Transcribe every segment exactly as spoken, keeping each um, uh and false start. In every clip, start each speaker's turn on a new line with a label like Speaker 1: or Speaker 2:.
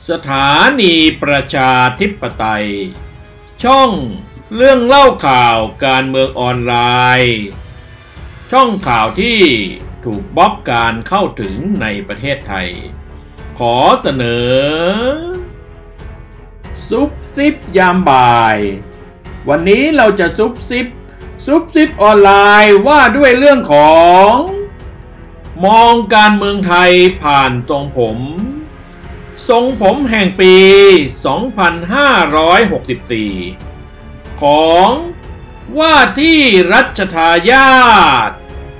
Speaker 1: สถานีประชาธิปไตยช่องเรื่องเล่าข่าวการเมืองออนไลน์ช่องข่าวที่ถูกบล็อกการเข้าถึงในประเทศไทยขอเสนอซุปซิปยามบ่ายวันนี้เราจะซุปซิปซุปซิปออนไลน์ว่าด้วยเรื่องของมองการเมืองไทยผ่านทรงผมทรงผมแห่งปี สองพันห้าร้อยหกสิบสี่ ของว่าที่รัชทายาท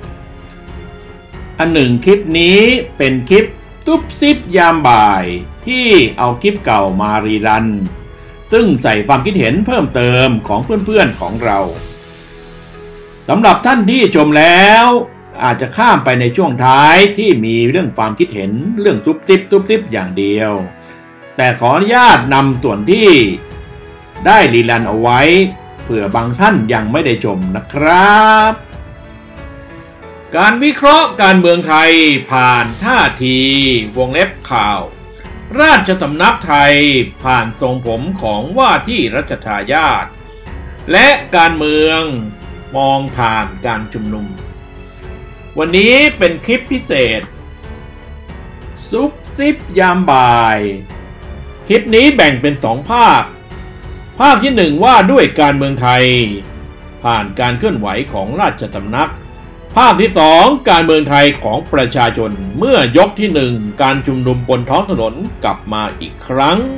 Speaker 1: อันหนึ่งคลิปนี้เป็นคลิปซุปซิปยามบ่ายที่เอาคลิปเก่ามารีรันซึ่งใส่ความคิดเห็นเพิ่มเติมของเพื่อนๆของเราสำหรับท่านที่ชมแล้วอาจจะข้ามไปในช่วงท้ายที่มีเรื่องความคิดเห็นเรื่องซุปซิปซุปซิปอย่างเดียวแต่ขออนุญาตนำส่วนที่ได้รีรันเอาไว้เผื่อบางท่านยังไม่ได้ชมนะครับการวิเคราะห์การเมืองไทยผ่านท่าทีวงเล็บข่าวราชสำนักไทยผ่านทรงผมของว่าที่รัชทายาทและการเมืองมองผ่านการชุมนุมวันนี้เป็นคลิปพิเศษซุปซิปยามบ่ายคลิปนี้แบ่งเป็นสองภาคภาคที่หนึ่งว่าด้วยการเมืองไทยผ่านการเคลื่อนไหวของราชสำนักภาคที่สองการเมืองไทยของประชาชนเมื่อยกที่หนึ่งการชุมนุมบนท้องถนนกลับมาอีกครั้ง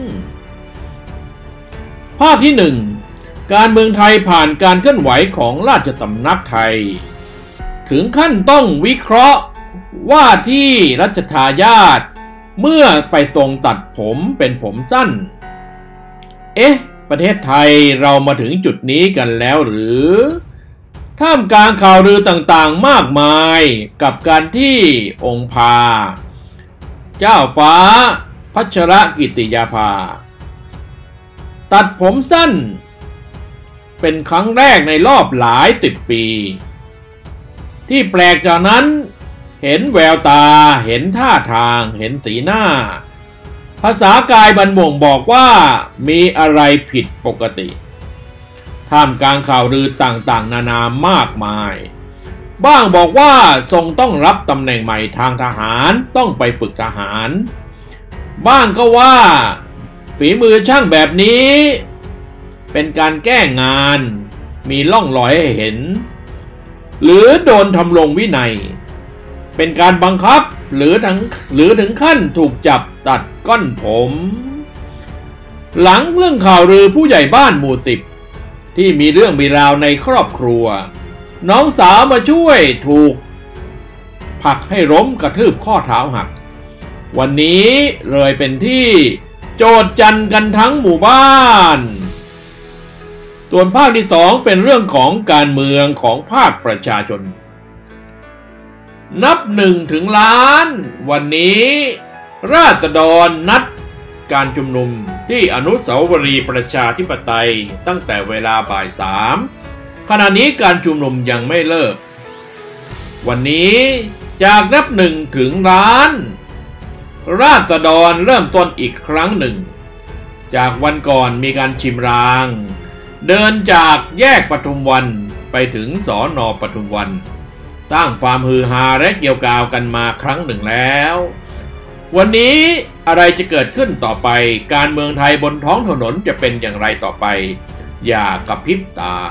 Speaker 1: ภาคที่หนึ่งการเมืองไทยผ่านการเคลื่อนไหวของราชสำนักไทยถึงขั้นต้องวิเคราะห์ว่าที่รัชทายาทเมื่อไปทรงตัดผมเป็นผมสั้นเอ๊ะประเทศไทยเรามาถึงจุดนี้กันแล้วหรือท่ามกลางข่าวลือต่างๆมากมายกับการที่องค์พาเจ้าฟ้าพัชรกิติยาภาตัดผมสั้นเป็นครั้งแรกในรอบหลายสิบปีที่แปลกจากนั้นเห็นแววตาเห็นท่าทางเห็นสีหน้าภาษากายบันบ่งบอกว่ามีอะไรผิดปกติท่ามกลางข่าวลือต่างๆนานามากมายบ้างบอกว่าทรงต้องรับตำแหน่งใหม่ทางทหารต้องไปฝึกทหารบ้างก็ว่าฝีมือช่างแบบนี้เป็นการแก้งานมีร่องรอยให้เห็นหรือโดนทำลงวินัยเป็นการบังคับหรือถึงหรือถึงขั้นถูกจับตัดก้อนผมหลังเรื่องข่าวลือผู้ใหญ่บ้านหมู่สิบที่มีเรื่องมีราวในครอบครัวน้องสาวมาช่วยถูกผลักให้ล้มกระทืบข้อเท้าหักวันนี้เลยเป็นที่โจษจันกันทั้งหมู่บ้านส่วนภาคที่สองเป็นเรื่องของการเมืองของภาคประชาชนนับหนึ่งถึงล้านวันนี้ราษฎรนัดการชุมนุมที่อนุสาวรีย์ประชาธิปไตยตั้งแต่เวลาบ่ายสามขณะนี้การชุมนุมยังไม่เลิกวันนี้จากนับหนึ่งถึงล้านราษฎรเริ่มต้นอีกครั้งหนึ่งจากวันก่อนมีการชิมรางเดินจากแยกปทุมวันไปถึงสน.ปทุมวันสร้างความฮือฮาและเกี่ยวกาวกันมาครั้งหนึ่งแล้ววันนี้อะไรจะเกิดขึ้นต่อไปการเมืองไทยบนท้องถนนจะเป็นอย่างไรต่อไปอย่ากระพริบตา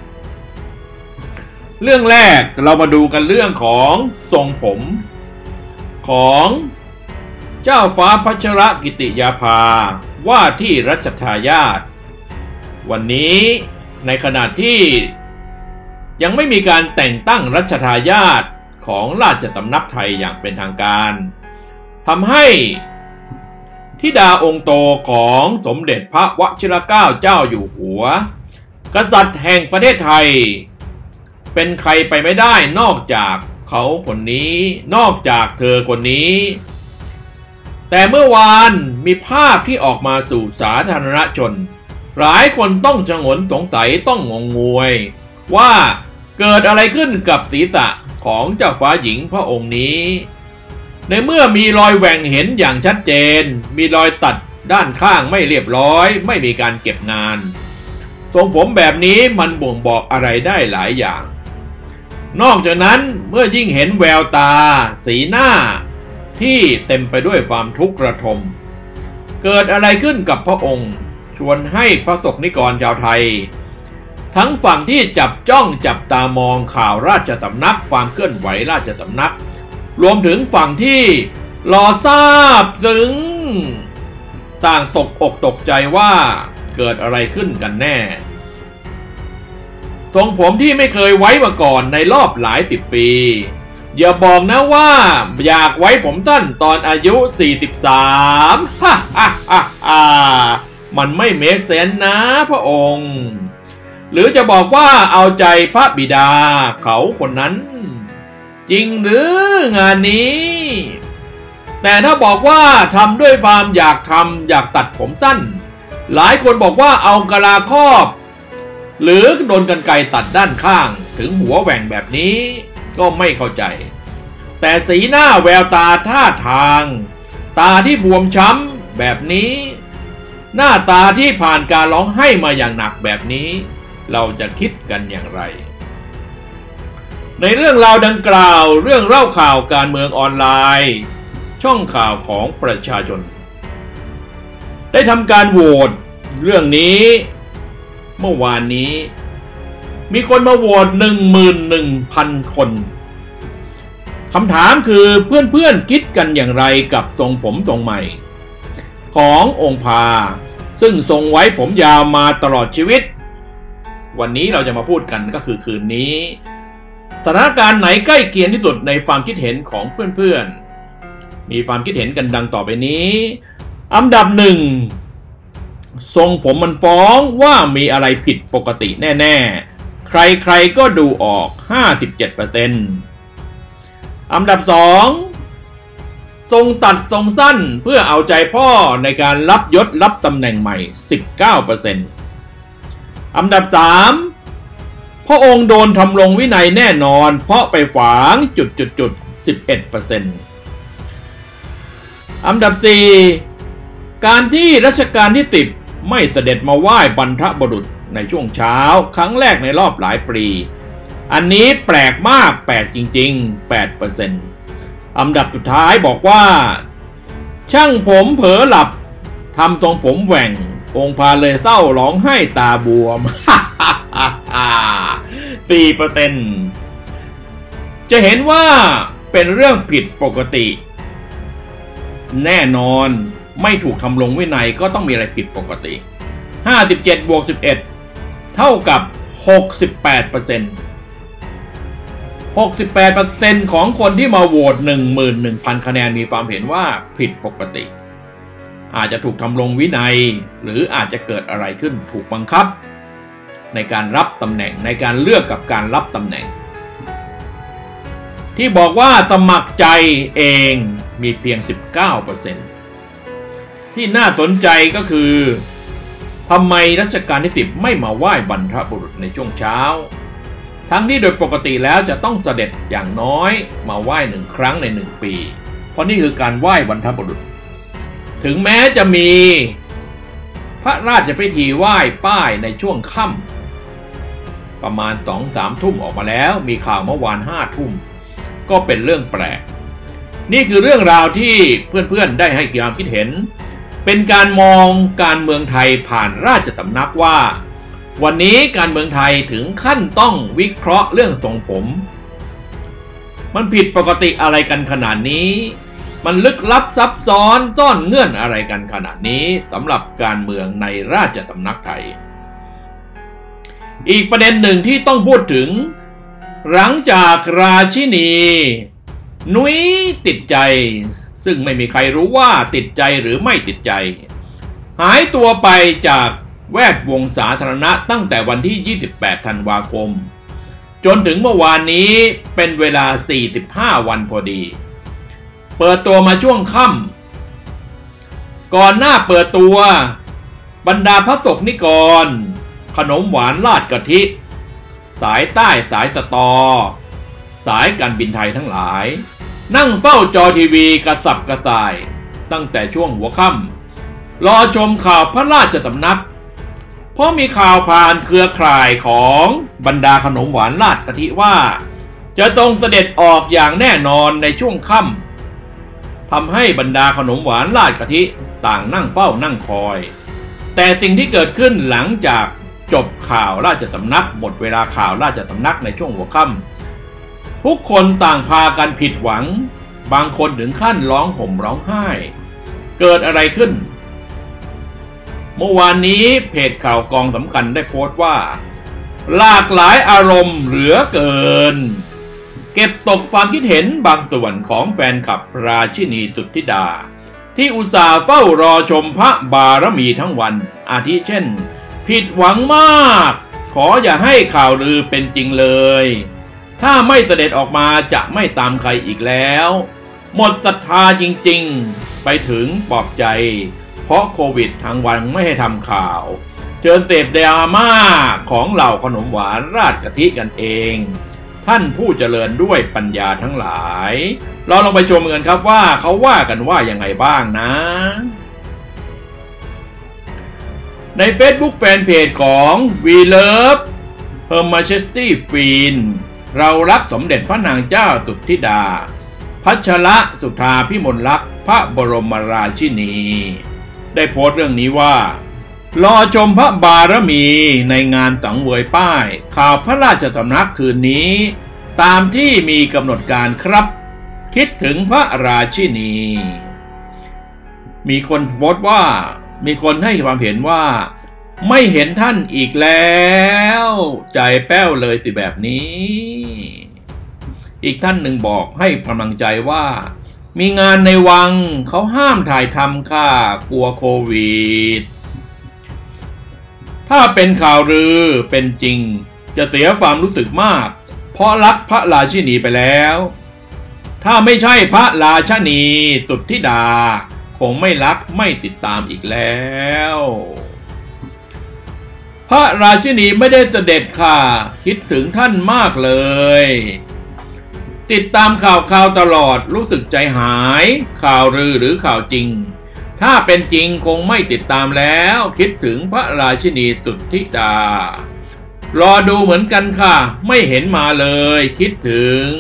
Speaker 1: เรื่องแรกเรามาดูกันเรื่องของทรงผมของเจ้าฟ้าพัชรกิติยาภาว่าที่รัชทายาทวันนี้ในขณะที่ยังไม่มีการแต่งตั้งรัชทายาทของราชสำนักไทยอย่างเป็นทางการทำให้ธิดาองค์โตของสมเด็จพระวชิรเกล้าเจ้าอยู่หัวกษัตริย์แห่งประเทศไทยเป็นใครไปไม่ได้นอกจากเขาคนนี้นอกจากเธอคนนี้แต่เมื่อวานมีภาพที่ออกมาสู่สาธารณชนหลายคนต้องฉงนสงสัยต้องงงงวยว่าเกิดอะไรขึ้นกับศีรษะของเจ้าฟ้าหญิงพระองค์นี้ในเมื่อมีรอยแหว่งเห็นอย่างชัดเจนมีรอยตัดด้านข้างไม่เรียบร้อยไม่มีการเก็บงานทรงผมแบบนี้มันบ่งบอกอะไรได้หลายอย่างนอกจากนั้นเมื่อยิ่งเห็นแววตาสีหน้าที่เต็มไปด้วยความทุกข์ระทมเกิดอะไรขึ้นกับพระองค์ชวนให้พระสงฆ์นิกรชาวไทยทั้งฝั่งที่จับจ้องจับตามองข่าวราชสำนักความเคลื่อนไหวราชสำนักรวมถึงฝั่งที่รอทราบซึ้งต่างตกอกตกใจว่าเกิดอะไรขึ้นกันแน่ทรงผมที่ไม่เคยไว้มาก่อนในรอบหลายสิบปีอย่าบอกนะว่าอยากไว้ผมสั้นตอนอายุสี่สิบสามฮ่าฮ่าฮ่าฮ่ามันไม่เมคเซนส์นะพระองค์หรือจะบอกว่าเอาใจพระบิดาเขาคนนั้นจริงหรืองานนี้แต่ถ้าบอกว่าทำด้วยความอยากทำอยากตัดผมสั้นหลายคนบอกว่าเอากะลาครอบหรือโดนกรรไกรตัดด้านข้างถึงหัวแหว่งแบบนี้ก็ไม่เข้าใจแต่สีหน้าแววตาท่าทางตาที่บวมช้ำแบบนี้หน้าตาที่ผ่านการร้องไห้มาอย่างหนักแบบนี้เราจะคิดกันอย่างไรในเรื่องราวดังกล่าวเรื่องเล่าข่าวการเมืองออนไลน์ช่องข่าวของประชาชนได้ทำการโหวตเรื่องนี้เมื่อวานนี้มีคนมาโหวต หนึ่งหมื่นหนึ่งพัน คนคำถามคือเพื่อนๆคิดกันอย่างไรกับทรงผมทรงใหม่ขององค์พาซึ่งทรงไว้ผมยาวมาตลอดชีวิตวันนี้เราจะมาพูดกันก็คือคืนนี้สถานการณ์ไหนใกล้เคียงที่สุดในความคิดเห็นของเพื่อนๆมีความคิดเห็นกันดังต่อไปนี้อันดับหนึ่งทรงผมมันฟ้องว่ามีอะไรผิดปกติแน่ๆใครๆก็ดูออก ห้าสิบเจ็ดเปอร์เซ็นต์ อันดับสองทรงตัดทรงสั้นเพื่อเอาใจพ่อในการรับยศรับตำแหน่งใหม่ สิบเก้าเปอร์เซ็นต์ อันดับสามพระองค์โดนทำลงวินัยแน่นอนเพราะไปขวางจุดจุดจุด สิบเอ็ดเปอร์เซ็นต์ อันดับสี่การที่รัชกาลที่สิบไม่เสด็จมาไหว้บรรพบุรุษในช่วงเช้าครั้งแรกในรอบหลายปีอันนี้แปลกมากแปลกจริงๆ แปดเปอร์เซ็นต์ อันดับสุดท้ายบอกว่าช่างผมเผลอหลับทำทรงผมแหว่งองค์พาเลยเศร้าร้องไห้ตาบวม สี่เปอร์เซ็นต์ จะเห็นว่าเป็นเรื่องผิดปกติแน่นอนไม่ถูกทำลงวินัยก็ต้องมีอะไรผิดปกติห้าสิบเจ็ดบวกสิบเอ็ดเท่ากับ หกสิบแปดเปอร์เซ็นต์ หกสิบแปดเปอร์เซ็นต์ ของคนที่มาโหวต หนึ่งหมื่นหนึ่งพัน คะแนนมีความเห็นว่าผิดปกติอาจจะถูกทำลงวินัยหรืออาจจะเกิดอะไรขึ้นถูกบังคับในการรับตำแหน่งในการเลือกกับการรับตำแหน่งที่บอกว่าสมัครใจเองมีเพียง สิบเก้าเปอร์เซ็นต์ ที่น่าสนใจก็คือทำไมรัชกาลที่สิบไม่มาไหว้บรรพบุรุษในช่วงเช้าทั้งที่โดยปกติแล้วจะต้องเสด็จอย่างน้อยมาไหว้หนึ่งครั้งในหนึ่งปีเพราะนี่คือการไหว้บรรพบุรุษถึงแม้จะมีพระราชพิธีไหว้ป้ายในช่วงค่ำประมาณ สองถึงสาม ทุ่มออกมาแล้วมีข่าวเมื่อวานห้าทุ่มก็เป็นเรื่องแปลกนี่คือเรื่องราวที่เพื่อนๆได้ให้ความคิดเห็นเป็นการมองการเมืองไทยผ่านราชสำนักว่าวันนี้การเมืองไทยถึงขั้นต้องวิเคราะห์เรื่องทรงผมมันผิดปกติอะไรกันขนาดนี้มันลึกลับซับซ้อนซ่อนเงื่อนอะไรกันขนาดนี้สำหรับการเมืองในราชสำนักไทยอีกประเด็นหนึ่งที่ต้องพูดถึงหลังจากราชินีนุ้ยติดใจซึ่งไม่มีใครรู้ว่าติดใจหรือไม่ติดใจหายตัวไปจากแวดวงสาธารณะตั้งแต่วันที่ยี่สิบแปดธันวาคมจนถึงเมื่อวานนี้เป็นเวลาสี่สิบห้าวันพอดีเปิดตัวมาช่วงค่ำก่อนหน้าเปิดตัวบรรดาพระสงฆ์นิกรขนมหวานราดกะทิสายใต้สายสตอสายการบินไทยทั้งหลายนั่งเฝ้าจอทีวีกระสับกระส่ายตั้งแต่ช่วงหัวค่รอชมข่าวพระราชสำนักเพราะมีข่าวผ่านเครือข่ายของบรรดาขนมหวานราชกะทิว่าจะทรงเสด็จออกอย่างแน่นอนในช่วงค่ำทำให้บรรดาขนมหวานราชกะทิต่างนั่งเฝ้านั่งคอยแต่สิ่งที่เกิดขึ้นหลังจากจบข่าวราชสำนักหมดเวลาข่าวราชสำนักในช่วงหัวค่ำทุกคนต่างพากันผิดหวังบางคนถึงขั้นร้องห่มร้องไห้เกิดอะไรขึ้นเมื่อวานนี้เพจข่าวกองสำคัญได้โพสต์ว่าหลากหลายอารมณ์เหลือเกินเก็บตกความคิดเห็นบางส่วนของแฟนคลับราชินีสุทธิดาที่อุตส่าห์เฝ้ารอชมพระบารมีทั้งวันอาทิเช่นผิดหวังมากขออย่าให้ข่าวลือเป็นจริงเลยถ้าไม่เสด็จออกมาจะไม่ตามใครอีกแล้วหมดศรัทธาจริงๆไปถึงปลอบใจเพราะโควิดทางวันไม่ให้ทำข่าวเชิญเสพดราม่าของเหล่าขนมหวานราชกะทิกันเองท่านผู้เจริญด้วยปัญญาทั้งหลายเราลองไปชมกันครับว่าเขาว่ากันว่ายังไงบ้างนะใน Facebook แฟนเพจของ We Love Her Majesty Queen เรารักสมเด็จพระนางเจ้าสุทธิดาพัชรสุธาพิมลลักษณ์พระบรมราชินีได้โพสต์เรื่องนี้ว่ารอชมพระบารมีในงานสังเวยป้ายข่าวพระราชสำนักคืนนี้ตามที่มีกำหนดการครับคิดถึงพระราชินีมีคนโพสต์ว่ามีคนให้ความเห็นว่าไม่เห็นท่านอีกแล้วใจแป้วเลยสิแบบนี้อีกท่านหนึ่งบอกให้กำลังใจว่ามีงานในวังเขาห้ามถ่ายทำค่ะกลัวโควิดถ้าเป็นข่าวลือเป็นจริงจะเสียความรู้สึกมากเพราะรักพระราชินีไปแล้วถ้าไม่ใช่พระราชินีสุทธิดาคงไม่รักไม่ติดตามอีกแล้วพระราชินีไม่ได้เสด็จค่ะคิดถึงท่านมากเลยติดตามข่าวข่าวตลอดรู้สึกใจหายข่าวลือหรือข่าวจริงถ้าเป็นจริงคงไม่ติดตามแล้วคิดถึงพระราชินีสุทธิดารอดูเหมือนกันค่ะไม่เห็นมาเลยคิดถึง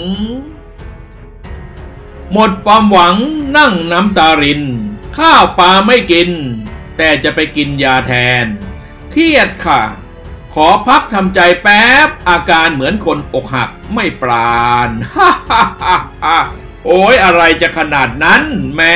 Speaker 1: หมดความหวังนั่งน้ำตารินข้าวปลาไม่กินแต่จะไปกินยาแทนเครียดค่ะขอพักทำใจแป๊บอาการเหมือนคนอกหักไม่ปราณฮ่าฮ่าฮ่าฮ่าโอ้ยอะไรจะขนาดนั้นแหม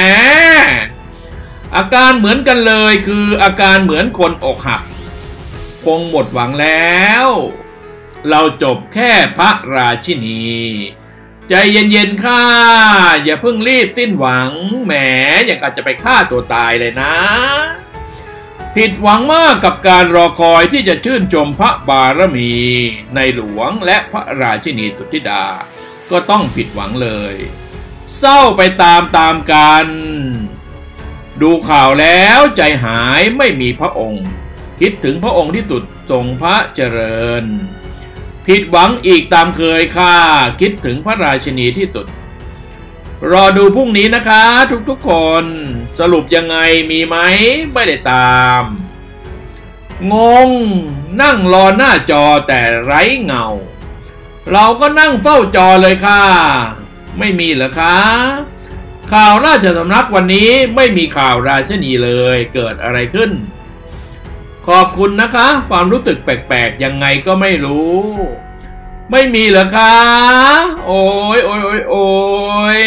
Speaker 1: อาการเหมือนกันเลยคืออาการเหมือนคนอกหักคงหมดหวังแล้วเราจบแค่พระราชินีใจเย็นๆค่ะอย่าเพิ่งรีบสิ้นหวังแหมอย่างกับจะไปฆ่าตัวตายเลยนะผิดหวังมากกับการรอคอยที่จะชื่นชมพระบารมีในหลวงและพระราชินีสุทธิดาก็ต้องผิดหวังเลยเศร้าไปตามๆกันดูข่าวแล้วใจหายไม่มีพระองค์คิดถึงพระองค์ที่สุดทรงพระเจริญผิดหวังอีกตามเคยค่ะคิดถึงพระราชินีที่สุดรอดูพรุ่งนี้นะคะทุกๆคนสรุปยังไงมีไหมไม่ได้ตามงงนั่งรอหน้าจอแต่ไร้เงาเราก็นั่งเฝ้าจอเลยค่ะไม่มีเหรอคะข่าวราชสำนักวันนี้ไม่มีข่าวราชินีเลยเกิดอะไรขึ้นขอบคุณนะคะความรู้สึกแปลกๆยังไงก็ไม่รู้ไม่มีเหรอคะโอ้ยโอ้ยโอ้ยโอ้ย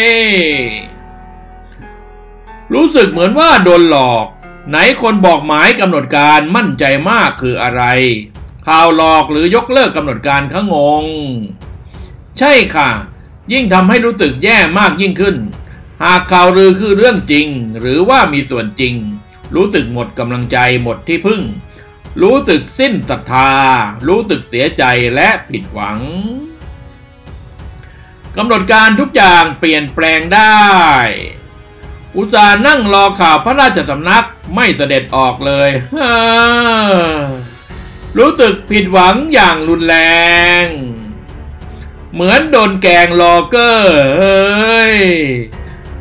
Speaker 1: รู้สึกเหมือนว่าโดนหลอกไหนคนบอกหมายกำหนดการมั่นใจมากคืออะไรข่าวหลอกหรือยกเลิกกำหนดการขงงใช่ค่ะยิ่งทำให้รู้สึกแย่มากยิ่งขึ้นหากข่าวลือคือเรื่องจริงหรือว่ามีส่วนจริงรู้สึกหมดกำลังใจหมดที่พึ่งรู้สึกสิ้นศรัทธารู้สึกเสียใจและผิดหวังกำหนดการทุกอย่างเปลี่ยนแปลงได้อุตส่าห์นั่งรอข่าวพระราชสำนักไม่เสด็จออกเลยรู้สึกผิดหวังอย่างรุนแรงเหมือนโดนแกงลอเกอร์เฮ้ย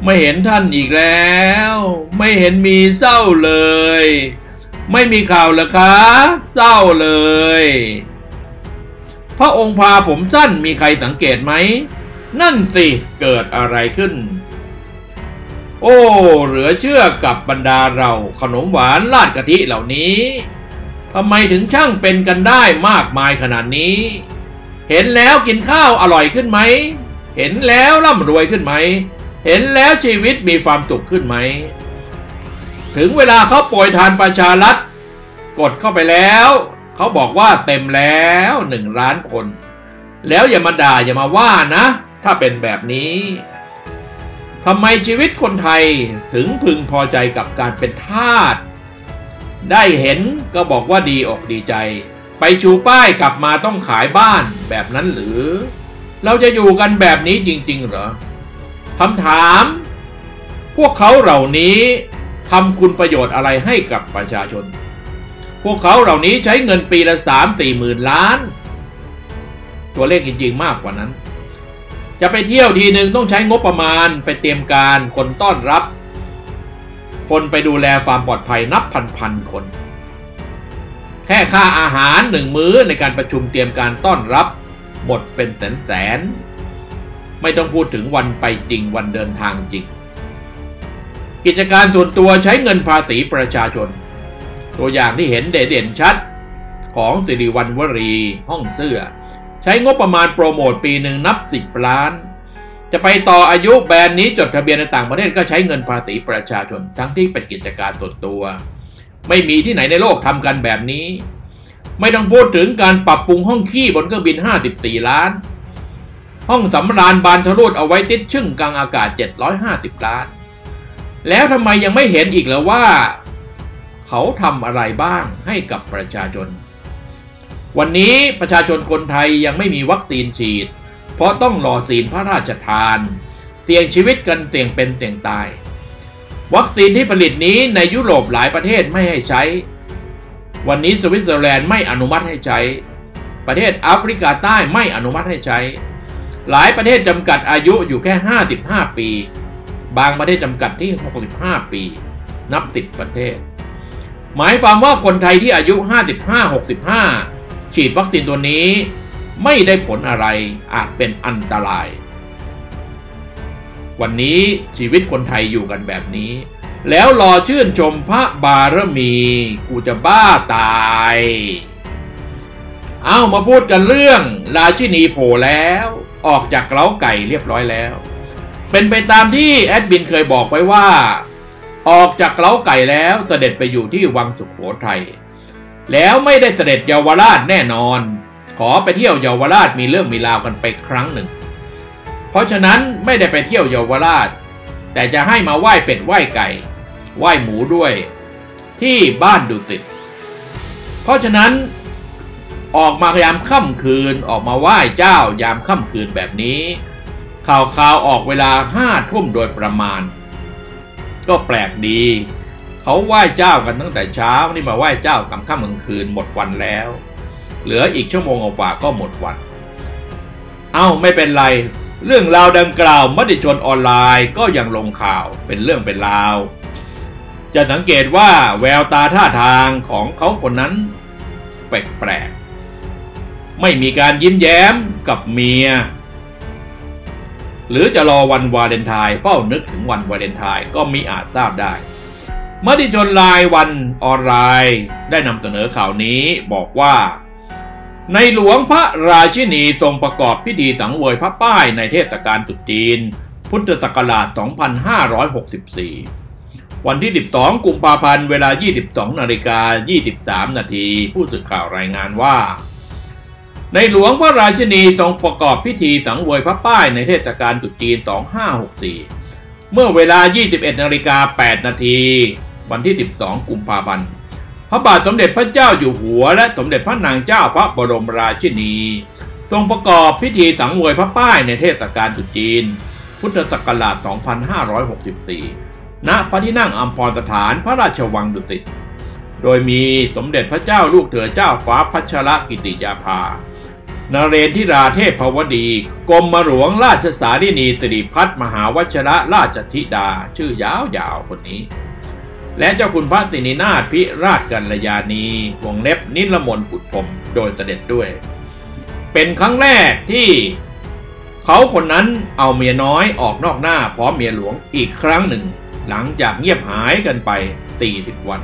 Speaker 1: ไม่เห็นท่านอีกแล้วไม่เห็นมีเศร้าเลยไม่มีข่าวเหรอคะเศร้าเลยพระองค์พาผมสั้นมีใครสังเกตไหมนั่นสิเกิดอะไรขึ้นโอ้เหลือเชื่อกับบรรดาเราขนมหวานราดกะทิเหล่านี้ทำไมถึงช่างเป็นกันได้มากมายขนาดนี้เห็นแล้วกินข้าวอร่อยขึ้นไหมเห็นแล้วร่ำรวยขึ้นไหมเห็นแล้วชีวิตมีความสุขขึ้นไหมถึงเวลาเขาโปรยทานประชารัฐกดเข้าไปแล้วเขาบอกว่าเต็มแล้วหนึ่งล้านคนแล้วอย่ามาด่าอย่ามาว่านะถ้าเป็นแบบนี้ทำไมชีวิตคนไทยถึงพึงพอใจกับการเป็นทาสได้เห็นก็บอกว่าดีอกดีใจไปชูป้ายกลับมาต้องขายบ้านแบบนั้นหรือเราจะอยู่กันแบบนี้จริงๆเหรอคำถามพวกเขาเหล่านี้ทำคุณประโยชน์อะไรให้กับประชาชนพวกเขาเหล่านี้ใช้เงินปีละสามสี่หมื่นล้านตัวเลขจริงๆมากกว่านั้นจะไปเที่ยวทีหนึ่งต้องใช้งบประมาณไปเตรียมการคนต้อนรับคนไปดูแลความปลอดภัยนับพันๆคนแค่ค่าอาหารหนึ่งมื้อในการประชุมเตรียมการต้อนรับหมดเป็นแสนๆไม่ต้องพูดถึงวันไปจริงวันเดินทางจริงกิจการส่วนตัวใช้เงินภาษีประชาชนตัวอย่างที่เห็นเด่นชัดของสิริวัณวรีห้องเสื้อใช้งบประมาณโปรโมทปีหนึ่งนับสิบล้านจะไปต่ออายุแบรนด์นี้จดทะเบียนในต่างประเทศก็ใช้เงินภาษีประชาชนทั้งที่เป็นกิจการส่วนตัวไม่มีที่ไหนในโลกทำกันแบบนี้ไม่ต้องพูดถึงการปรับปรุงห้องขี้บนเครื่องบินห้าสิบสี่ล้านห้องสำราญบานทะลุเอาไว้ติดชึ่งกลางอากาศเจ็ดร้อยห้าสิบล้านแล้วทำไมยังไม่เห็นอีกเหรอว่าเขาทำอะไรบ้างให้กับประชาชนวันนี้ประชาชนคนไทยยังไม่มีวัคซีนฉีดเพราะต้องรอศีลพระราชทานเสี่ยงชีวิตกันเสี่ยงเป็นเสี่ยงตายวัคซีนที่ผลิตนี้ในยุโรปหลายประเทศไม่ให้ใช้วันนี้สวิตเซอร์แลนด์ไม่อนุมัติให้ใช้ประเทศแอฟริกาใต้ไม่อนุมัติให้ใช้หลายประเทศจำกัดอายุอยู่แค่ห้าสิบห้าปีบางประเทศจำกัดที่หกสิบห้าปีนับสิบประเทศหมายความว่าคนไทยที่อายุห้าสิบห้า หกสิบห้าฉีดวัคซีนตัวนี้ไม่ได้ผลอะไรอาจเป็นอันตรายวันนี้ชีวิตคนไทยอยู่กันแบบนี้แล้วรอชื่นชมพระบารมีกูจะบ้าตายเอามาพูดกันเรื่องราชินีโผล่แล้วออกจากเล้าไก่เรียบร้อยแล้วเป็นไปตามที่แอดมินเคยบอกไว้ว่าออกจากเล้าไก่แล้วเสด็จไปอยู่ที่วังสุโขทัยแล้วไม่ได้เสด็จเยาวราชแน่นอนขอไปเที่ยวเยาวราชมีเรื่องมีราวกันไปครั้งหนึ่งเพราะฉะนั้นไม่ได้ไปเที่ยวเยาวราชแต่จะให้มาไหว้เป็ดไหว้ไก่ไหว้หมูด้วยที่บ้านดุสิตเพราะฉะนั้นออกมายามค่ำคืนออกมาไหว้เจ้ายามค่ำคืนแบบนี้ข่าวข่าวออกเวลาห้าทุ่มโดยประมาณก็แปลกดีเขาไหว้เจ้ากันตั้งแต่เช้านี่มาไหว้เจ้ากลางค่ำกลางคืนหมดวันแล้วเหลืออีกชั่วโมงกว่าก็หมดวันเอ้าไม่เป็นไรเรื่องราวดังกล่าวมติชนออนไลน์ก็ยังลงข่าวเป็นเรื่องเป็นราวจะสังเกตว่าแววตาท่าทางของเขาคนนั้นแปลกๆไม่มีการยิ้มแย้มกับเมียหรือจะรอวันวาเลนไทน์เฝ้านึกถึงวันวาเลนไทน์ก็มิอาจทราบได้มติชนรายวันออนไลน์ได้นำเสนอข่าวนี้บอกว่าในหลวงพระราชินีทรงประกอบพิธีสังเวยพระป้ายในเทศกาลตรุษจีนพุทธศักราช สองพันห้าร้อยหกสิบสี่ วันที่ สิบสอง กุมภาพันธ์เวลา ยี่สิบสองนาฬิกายี่สิบสาม นาทีผู้สื่อข่าวรายงานว่าในหลวงพระราชินีทรงประกอบพิธีสังเวยพระป้ายในเทศกาลตรุษจีน สองพันห้าร้อยหกสิบสี่ เมื่อเวลา ยี่สิบเอ็ดนาฬิกาแปด นาทีวันที่ สิบสอง กุมภาพันธ์พระบาทสมเด็จพระเจ้าอยู่หัวและสมเด็จพระนางเจ้าพระบรมราชินีทรงประกอบพิธีสังเวยพระป้ายในเทศกาลตรุษจีนพุทธศักราช สองพันห้าร้อยหกสิบสี่ ณ พระที่นั่งอัมพรสถานพระราชวังดุสิตโดยมีสมเด็จพระเจ้าลูกเธอเจ้าฟ้าพัชรกิติยาภานเรนทิราเทพวดีกรมหลวงราชสารินีสิริพัฒน์มหาวชระราชธิดาชื่อยาวๆคนนี้และเจ้าคุณพระสินีนาถพิราชกัลยาณีวงเล็บนิรมนปุตพรหมโดยเสด็จด้วยเป็นครั้งแรกที่เขาคนนั้นเอาเมียน้อยออกนอกหน้าพร้อมเมียหลวงอีกครั้งหนึ่งหลังจากเงียบหายกันไปสี่สิบวัน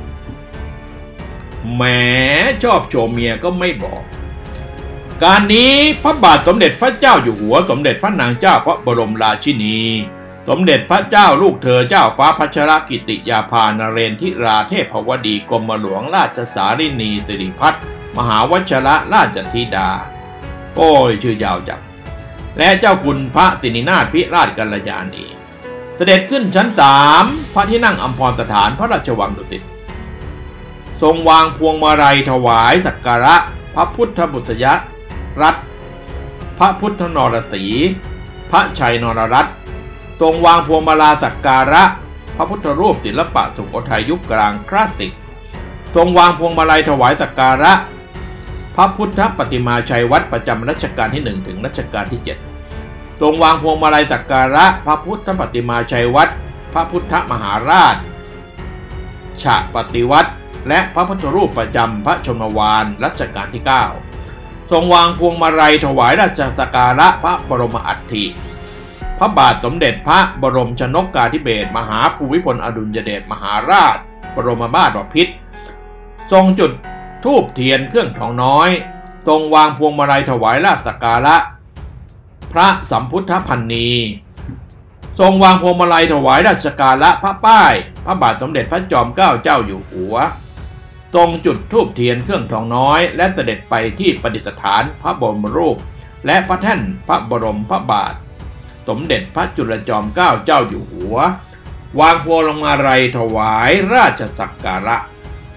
Speaker 1: แหมชอบโชว์เมียก็ไม่บอกการนี้พระบาทสมเด็จพระเจ้าอยู่หัวสมเด็จพระนางเจ้าพระบรมราชินีสมเด็จพระเจ้าลูกเธอเจ้าฟ้าพัชรกิติยาภานเรนทิราเทพวดีกรมหลวงราชสารินีสิริพัฒน์มหาวชระราชธิดาโอ้ยชื่อยาวจังและเจ้าคุณพระสินีนาถพิราชกัลยาณีเสด็จขึ้นชั้นสามพระที่นั่งอัมพรสถานพระราชวังดุสิตทรงวางพวงมาลัยถวายสักการะพระพุทธบุตรยรัตน์พระพุทธนรสีพระชัยนรรัตน์ทรงวางพวงมาลาสักการะพระพุทธรูปศิลปะสุโขทัยยุคกลางคลาสสิกทรงวางพวงมาลัยถวายสักการะพระพุทธปฏิมาชัยวัดประจำรัชกาลที่หนึ่งถึงรัชกาลที่เจ็ดทรงวางพวงมาลัยสักการะพระพุทธปฏิมาชัยวัดพระพุทธมหาราชฉะปฏิวัติและพระพุทธรูปประจำพระชนมวาลรัชกาลที่เก้าทรงวางพวงมาลัยถวายราชสักการะพระบรมอัฐิพระบาทสมเด็จพระบรมชนกกาธิเบศรมหาภูมิพลอดุลยเดชมหาราชบรมนาถบพิตรทรงจุดธูปเทียนเครื่องทองน้อยทรงวางพวงมาลัยถวายราชสักการะพระสัมพุทธพันนีทรงวางพวงมาลัยถวายราชสักการะพระป้ายพระบาทสมเด็จพระจอมเกล้าเจ้าอยู่หัวทรงจุดธูปเทียนเครื่องทองน้อยและเสด็จไปที่ประดิษฐานพระบรมรูปและพระแท่นพระบรมพระบาทสมเด็จพระจุลจอมเกล้าเจ้าอยู่หัววางพวงมาลัยถวายราชสักการะ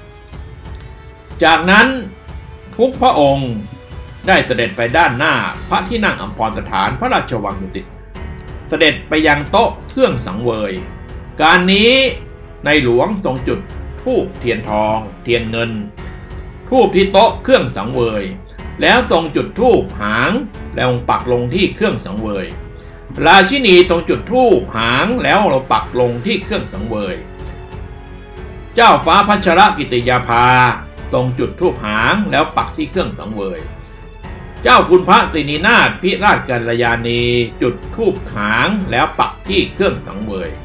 Speaker 1: จากนั้นทุกพระองค์ได้เสด็จไปด้านหน้าพระที่นั่งอัมพรสถานพระราชวังดุสิตเสด็จไปยังโต๊ะเครื่องสังเวยการนี้ในหลวงทรงจุดธูปเทียนทองเทียนเงินธูปที่โต๊ะเครื่องสังเวยแล้วทรงจุดธูปหางแล้วปักลงที่เครื่องสังเวยราชินีทรงจุดธูปหางแล้วเราปักลงที่เครื่องสังเวยเจ้าฟ้าพัชรกิติยาภาทรงจุดธูปหางแล้วปักที่เครื่องสังเวยเจ้าคุณพระสินีนาถพิราชกัลยาณีจุดธูปหางแล้วปักที่เครื่องสังเวย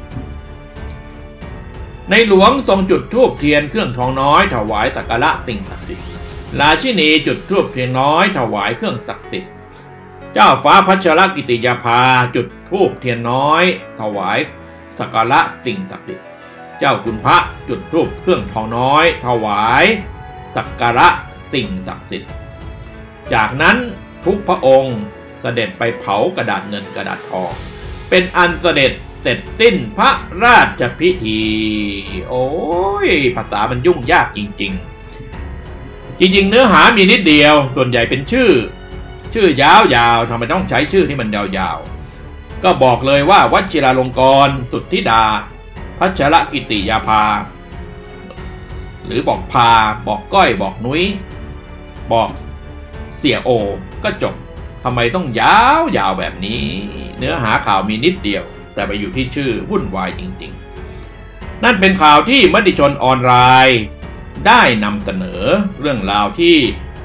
Speaker 1: ในหลวงทรงจุดธูปเทียนเครื่องทองน้อยถวายสักการะสิ่งศักดิ์สิทธิ์ราชินีจุดธูปเทียนน้อยถวายเครื่องศักดิ์สิทธิ์เจ้าฟ้าพัชรกิติยาภาจุดธูปเทียนน้อยถวายสักการะสิ่งศักดิ์สิทธิ์เจ้าคุณพระจุดธูปเครื่องทองน้อยถวายสักการะสิ่งศักดิ์สิทธิ์จากนั้นทุกพระองค์เสด็จไปเผากระดาษเงินกระดาษทองเป็นอันเสด็จเสร็จสิ้นพระราชพิธีโอ้ยภาษามันยุ่งยากจริงๆจริงๆเนื้อหามีนิดเดียวส่วนใหญ่เป็นชื่อชื่อยาวๆทำไมต้องใช้ชื่อที่มันยาวๆก็บอกเลยว่าวชิราลงกรณ์สุทธิดาพัชรกิติยาภาหรือบอกพาบอกก้อยบอกนุ้ยบอกเสี่ยโอก็จบทำไมต้องยาวๆแบบนี้เนื้อหาข่าวมีนิดเดียวแต่ไปอยู่ที่ชื่อวุ่นวายจริงๆนั่นเป็นข่าวที่มติชนออนไลน์ได้นำเสนอเรื่องราวที่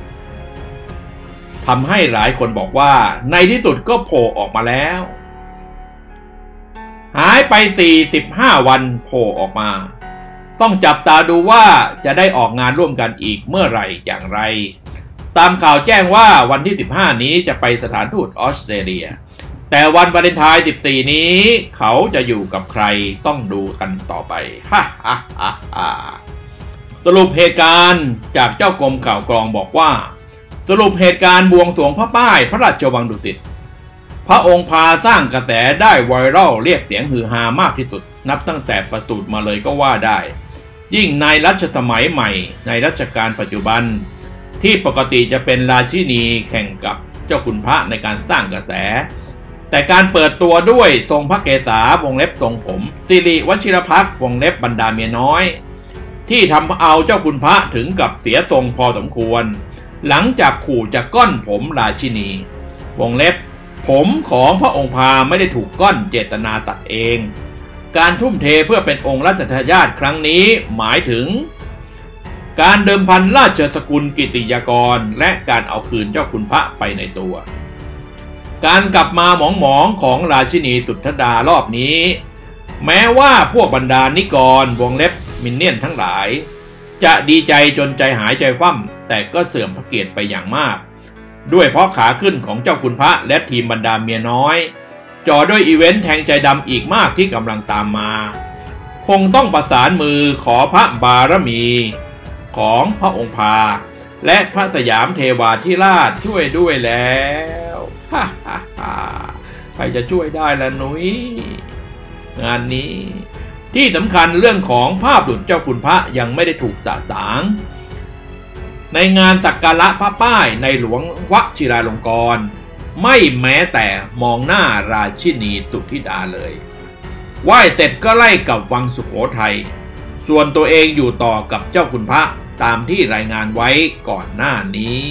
Speaker 1: ทำให้หลายคนบอกว่าในที่สุดก็โผล่ออกมาแล้วหายไปสี่สิบห้าวันโผล่ออกมาต้องจับตาดูว่าจะได้ออกงานร่วมกันอีกเมื่อไหร่อย่างไรตามข่าวแจ้งว่าวันที่สิบห้านี้จะไปสถานทูตออสเตรเลียแต่วันวาเลนไทน์สิบสี่นี้เขาจะอยู่กับใครต้องดูกันต่อไปฮ่าฮ่าฮ่าฮ่าสรุปเหตุการณ์จากเจ้ากรมข่าวกรองบอกว่าสรุปเหตุการณ์บวงสรวงพระป้ายพระราชวังดุสิตพระองค์พาสร้างกระแสได้ไวรัลเรียกเสียงฮือฮามากที่สุดนับตั้งแต่ประสูติมาเลยก็ว่าได้ยิ่งในรัชสมัยใหม่ในรัชกาลปัจจุบันที่ปกติจะเป็นราชินีแข่งกับเจ้าคุณพระในการสร้างกระแสแต่การเปิดตัวด้วยทรงพระเกศาวงเล็บทรงผมสิริวชิรภักดิ์วงเล็บบรรดาเมียน้อยที่ทำเอาเจ้าคุณพระถึงกับเสียทรงพอสมควรหลังจากขู่จะก้อนผมราชินีวงเล็บผมของพระองค์พาไม่ได้ถูกก้อนเจตนาตัดเองการทุ่มเทเพื่อเป็นองค์รัชทายาทครั้งนี้หมายถึงการเดิมพันราชสกุลกิติยากรและการเอาคืนเจ้าคุณพระไปในตัวการกลับมาหมองๆของราชินีสุทธดารอบนี้แม้ว่าพวกบรรดานิกรวงเล็บมินเนี่ยนทั้งหลายจะดีใจจนใจหายใจคว่ำแต่ก็เสื่อมพระเกียรติไปอย่างมากด้วยเพราะขาขึ้นของเจ้าคุณพระและทีมบรรดาเมียน้อยจ่อด้วยอีเวนต์แทงใจดำอีกมากที่กำลังตามมาคงต้องประสานมือขอพระบารมีของพระองค์พาและพระสยามเทวาธิราชช่วยด้วยแล้วฮ่าฮ่าฮ่าใครจะช่วยได้ล่ะนุ้ยงานนี้ที่สำคัญเรื่องของภาพหลุดเจ้าคุณพระยังไม่ได้ถูกสะสางในงานสักการะพระป้ายในหลวงวชิราลงกรณ์ไม่แม้แต่มองหน้าราชินีสุทธิดาเลยไหว้เสร็จก็ไล่กลับวังสุโขทัยส่วนตัวเองอยู่ต่อกับเจ้าคุณพระตามที่รายงานไว้ก่อนหน้านี้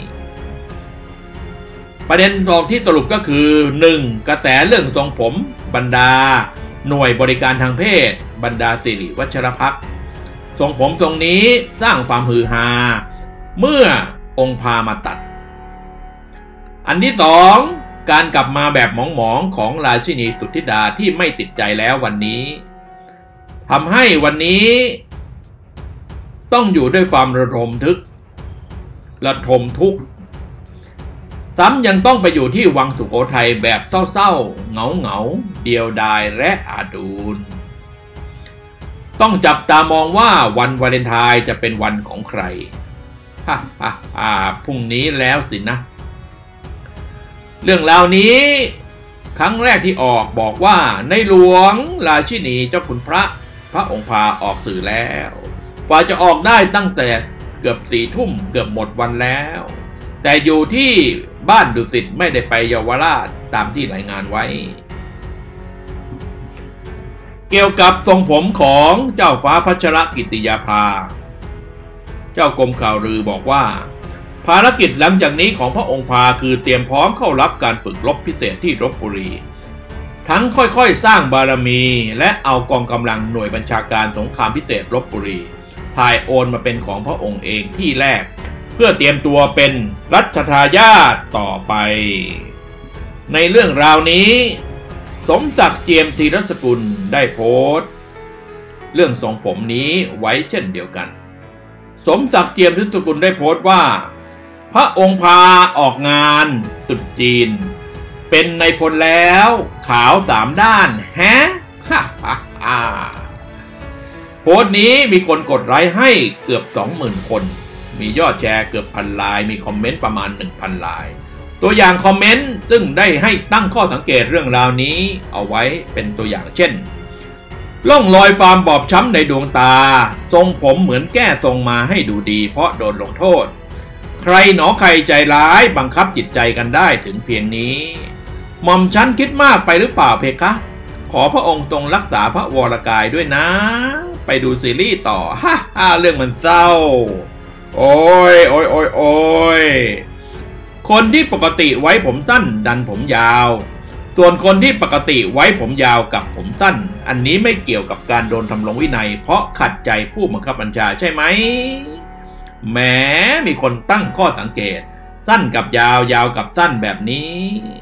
Speaker 1: ประเด็นรองที่สรุปก็คือ หนึ่ง กระแสเรื่องทรงผมบรรดาหน่วยบริการทางเพศบรรดาสิริวัชรภักดิ์ทรงผมทรงนี้สร้างความฮือฮาเมื่อองค์พามาตัดอันที่สองการกลับมาแบบหมองๆของราชินีสุทธิดาที่ไม่ติดใจแล้ววันนี้ทำให้วันนี้ต้องอยู่ด้วยความระทมทึกระทมทุกข์ซ้ำยังต้องไปอยู่ที่วังสุโขทัยแบบเศร้าๆเหงาๆเดียวดายและอาดูลต้องจับตามองว่าวันวาเลนไทน์จะเป็นวันของใครฮ่าฮ่าฮ่าพรุ่งนี้แล้วสินะเรื่องราวนี้ครั้งแรกที่ออกบอกว่าในหลวงราชินีเจ้าคุณพระพระองค์พาออกสื่อแล้วกว่าจะออกได้ตั้งแต่เกือบสี่ทุ่มเกือบหมดวันแล้วแต่อยู่ที่บ้านดุสิตไม่ได้ไปเยาวราชตามที่รายงานไว้เกี่ยวกับทรงผมของเจ้าฟ้าพัชรกิติยาภาเจ้ากรมข่าวลือบอกว่าภารกิจหลังจากนี้ของพระองค์พาคือเตรียมพร้อมเข้ารับการฝึกรบพิเศษที่ลพบุรีทั้งค่อยๆสร้างบารมีและเอากองกำลังหน่วยบัญชาการสงครามพิเศษลพบุรีถ่ายโอนมาเป็นของพระองค์เองที่แรกเพื่อเตรียมตัวเป็นรัชทายาทต่อไปในเรื่องราวนี้สมศักดิ์เจียมธีรสกุลได้โพสต์เรื่องทรงผมนี้ไว้เช่นเดียวกันสมศักดิ์เจียมธีรสกุลได้โพสต์ว่าพระองค์พาออกงานตรุษจีนเป็นในพลแล้วขาวสามด้านแฮะฮ่าฮ่าฮ่าโพสต์นี้มีคนกดไลค์ให้เกือบ สองหมื่น คนมียอดแชร์เกือบพันไลน์มีคอมเมนต์ประมาณ หนึ่งพัน ไลน์ตัวอย่างคอมเมนต์ซึ่งได้ให้ตั้งข้อสังเกตเรื่องราวนี้เอาไว้เป็นตัวอย่างเช่นล่องรอยความบอบช้ำในดวงตาทรงผมเหมือนแก้ทรงมาให้ดูดีเพราะโดนลงโทษใครหนอใครใจร้ายบังคับจิตใจกันได้ถึงเพียงนี้หม่อมฉันคิดมากไปหรือเปล่าเพคะขอพระองค์ทรงรักษาพระวรกายด้วยนะไปดูซีรีส์ต่อฮ่าฮ่าเรื่องมันเศร้าโอ้ยโอ้ยโอ้ยโอ้ยคนที่ปกติไว้ผมสั้นดันผมยาวส่วนคนที่ปกติไว้ผมยาวกับผมสั้นอันนี้ไม่เกี่ยวกับการโดนทำลงวินัยเพราะขัดใจผู้บังคับบัญชาใช่ไหมแหมมีคนตั้งข้อสังเกตสั้นกับยาวยาวกับสั้นแบบนี้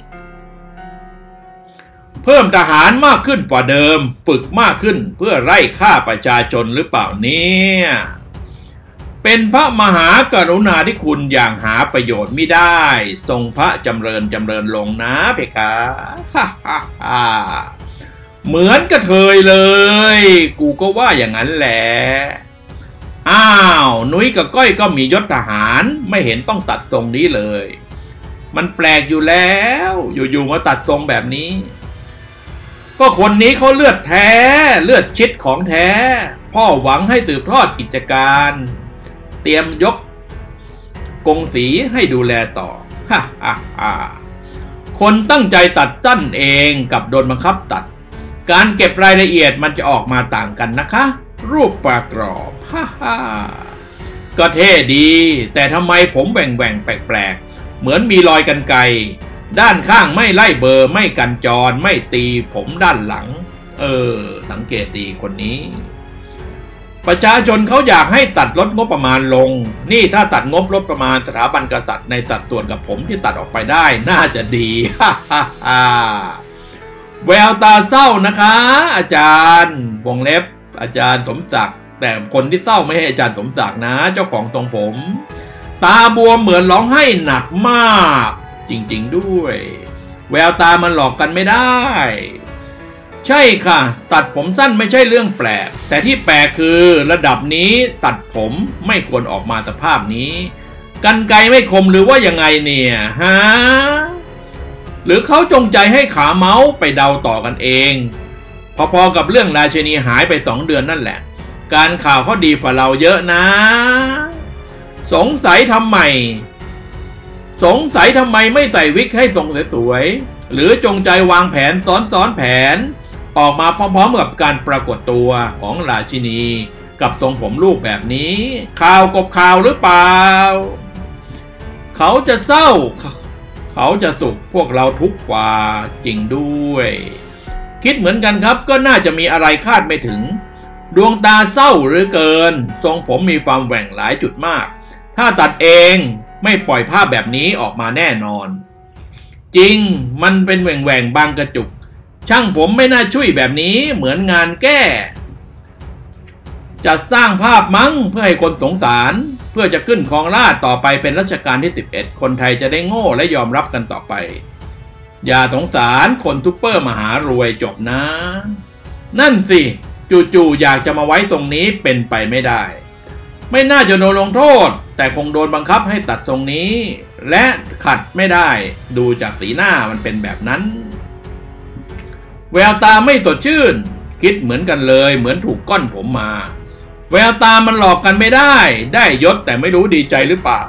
Speaker 1: เพิ่มทหารมากขึ้นกว่าเดิมฝึกมากขึ้นเพื่อไล่ฆ่าประชาชนหรือเปล่าเนี่ยเป็นพระมหากรุณาธิคุณอย่างหาประโยชน์ไม่ได้ทรงพระจำเริญจำเริญลงนะเพคะฮ่าฮ่าฮ่าเหมือนกระเทยเลยกูก็ว่าอย่างนั้นแหละอ้าวนุ้ยกับก้อยก็มียศทหารไม่เห็นต้องตัดทรงนี้เลยมันแปลกอยู่แล้วอยู่ๆมาตัดทรงแบบนี้ก็คนนี้เขาเลือดแท้เลือดชิดของแท้พ่อหวังให้สืบทอดกิจการเตรียมยกกงสีให้ดูแลต่อฮ่าฮ่าฮ่าคนตั้งใจตัดสั้นเองกับโดนบังคับตัดการเก็บรายละเอียดมันจะออกมาต่างกันนะคะรูปประกอบฮ่าฮ่าก็เท่ดีแต่ทำไมผมแหว่งแหว่งแปลกๆเหมือนมีรอยกรรไกรด้านข้างไม่ไล่เบอร์ไม่กันจรไม่ตีผมด้านหลังเออสังเกตดีคนนี้ประชาชนเขาอยากให้ตัดลดงบประมาณลงนี่ถ้าตัดงบลดประมาณสถาบันกษัตริย์ในสัดส่วนกับผมที่ตัดออกไปได้น่าจะดีฮ่าฮ่าฮ่าแววตาเศร้านะคะอาจารย์วงเล็บอาจารย์สมศักดิ์แต่คนที่เศร้าไม่ใช่อาจารย์สมศักดิ์นะเจ้าของทรงผมตาบวมเหมือนร้องไห้หนักมากจริงๆด้วยแววตามันหลอกกันไม่ได้ใช่ค่ะตัดผมสั้นไม่ใช่เรื่องแปลกแต่ที่แปลกคือระดับนี้ตัดผมไม่ควรออกมาสภาพนี้กรรไกรไม่คมหรือว่ายังไงเนี่ยฮะหรือเขาจงใจให้ขาเมาส์ไปเดาต่อกันเองพอๆกับเรื่องราชินีหายไปสองเดือนนั่นแหละการข่าวเขาดีกว่าเราเยอะนะสงสัยทำไมสงสัยทำไมไม่ใส่วิกให้ทรงสวยๆหรือจงใจวางแผนซ้อนๆแผนออกมาพร้อมๆกับการปรากฏตัวของราชินีกับทรงผมลูกแบบนี้ข่าวกบข่าวหรือเปล่าเขาจะเศร้าเขาจะสุขพวกเราทุกข์กว่าจริงด้วยคิดเหมือนกันครับก็น่าจะมีอะไรคาดไม่ถึงดวงตาเศร้าหรือเกินทรงผมมีความแหว่งหลายจุดมากถ้าตัดเองไม่ปล่อยภาพแบบนี้ออกมาแน่นอนจริงมันเป็นแหว่งแหว่งบางกระจุกช่างผมไม่น่าช่วยแบบนี้เหมือนงานแก้จะสร้างภาพมั้งเพื่อให้คนสงสารเพื่อจะขึ้นครองราชย์ต่อไปเป็นรัชกาลที่สิบเอ็ดคนไทยจะได้โง่และยอมรับกันต่อไปอย่าสงสารคนซุปเปอร์มหารวยจบนะนั่นสิจู่ๆอยากจะมาไว้ตรงนี้เป็นไปไม่ได้ไม่น่าจะโดนลงโทษแต่คงโดนบังคับให้ตัดตรงนี้และขัดไม่ได้ดูจากสีหน้ามันเป็นแบบนั้นแววตาไม่สดชื่นคิดเหมือนกันเลยเหมือนถูกก้อนผมมาแววตามันหลอกกันไม่ได้ได้ยศแต่ไม่รู้ดีใจหรือเปล่า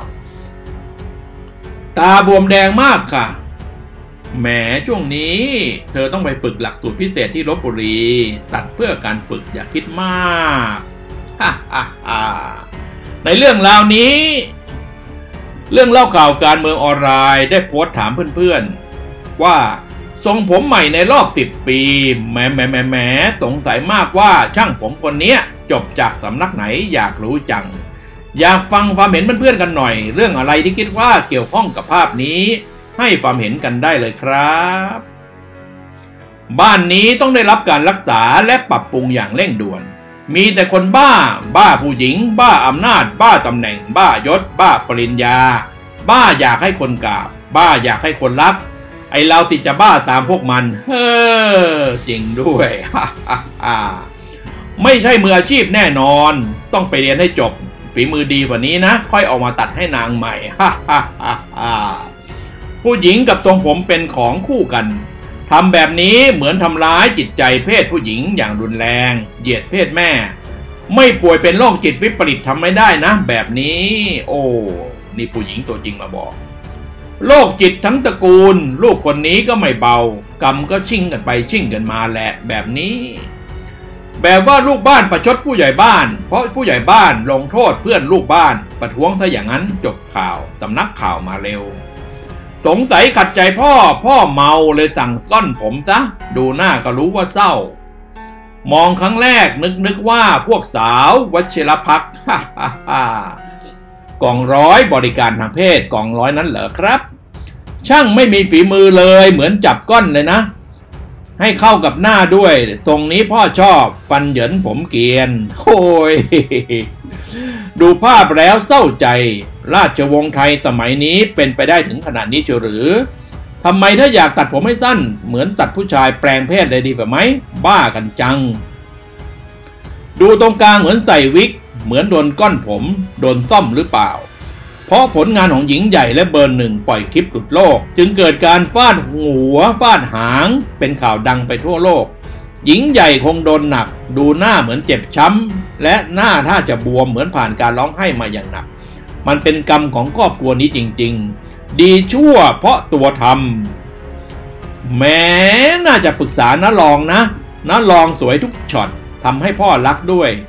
Speaker 1: ตาบวมแดงมากค่ะแหมช่วงนี้เธอต้องไปฝึกหลักสูตรพิเศษที่ลพบุรีตัดเพื่อการฝึกอย่าคิดมากฮ่าฮ่าฮ่าในเรื่องราวนี้เรื่องเล่าข่าวการเมืองออนไลน์ได้โพสต์ถามเพื่อนๆว่าทรงผมใหม่ในรอบสิบปีแหมแหมแหมแหมสงสัยมากว่าช่างผมคนนี้จบจากสำนักไหนอยากรู้จังอยากฟังความเห็นเพื่อนๆกันหน่อยเรื่องอะไรที่คิดว่าเกี่ยวข้องกับภาพนี้ให้ความเห็นกันได้เลยครับบ้านนี้ต้องได้รับการรักษาและปรับปรุงอย่างเร่งด่วนมีแต่คนบ้าบ้าผู้หญิงบ้าอำนาจบ้าตำแหน่งบ้ายศบ้าปริญญาบ้าอยากให้คนกราบบ้าอยากให้คนรักไอเราสิจะบ้าตามพวกมันเฮ้อจริงด้วยฮ่าฮ่าฮ่าไม่ใช่มืออาชีพแน่นอนต้องไปเรียนให้จบฝีมือดีกว่านี้นะค่อยออกมาตัดให้นางใหม่ฮ่าฮ่าฮ่าฮ่าผู้หญิงกับทรงผมเป็นของคู่กันทำแบบนี้เหมือนทำร้ายจิตใจเพศผู้หญิงอย่างรุนแรงเหยียดเพศแม่ไม่ป่วยเป็นโรคจิตวิปริตทำไม่ได้นะแบบนี้โอ้นี่ผู้หญิงตัวจริงมาบอกโรคจิตทั้งตระกูลลูกคนนี้ก็ไม่เบากรรมก็ชิ่งกันไปชิ่งกันมาแหละแบบนี้แบบว่าลูกบ้านประชดผู้ใหญ่บ้านเพราะผู้ใหญ่บ้านลงโทษเพื่อนลูกบ้านประท้วงซะอย่างนั้นจบข่าวสำนักข่าวมาเร็วสงสัยขัดใจพ่อพ่อเมาเลยสั่งซ่อนผมซะดูหน้าก็รู้ว่าเศร้ามองครั้งแรกนึกนึกว่าพวกสาววชิรภักดิ์ฮ่าฮ่าฮ่ากองร้อยบริการทางเพศกองร้อยนั้นเหรอครับช่างไม่มีฝีมือเลยเหมือนจับก้อนเลยนะให้เข้ากับหน้าด้วยตรงนี้พ่อชอบฟันเหยินผมเกรียนโอ้ยดูภาพแล้วเศร้าใจราชวงศ์ไทยสมัยนี้เป็นไปได้ถึงขนาดนี้เชียวหรือทำไมถ้าอยากตัดผมให้สั้นเหมือนตัดผู้ชายแปลงเพศได้ดีกว่าไหมบ้ากันจังดูตรงกลางเหมือนใส่วิกเหมือนโดนก้อนผมโดนซ่อมหรือเปล่าเพราะผลงานของหญิงใหญ่และเบอร์หนึ่งปล่อยคลิปหลุดโลกจึงเกิดการฟาดหัวฟาดหางเป็นข่าวดังไปทั่วโลกหญิงใหญ่คงโดนหนักดูหน้าเหมือนเจ็บช้ำและหน้าถ้าจะบวมเหมือนผ่านการร้องไห้มาอย่างหนักมันเป็นกรรมของครอบครัวนี้จริงๆดีชั่วเพราะตัวทำแม้น่าจะปรึกษาน้ารองนะน้ารองสวยทุกช็อตทำให้พ่อรักด้วย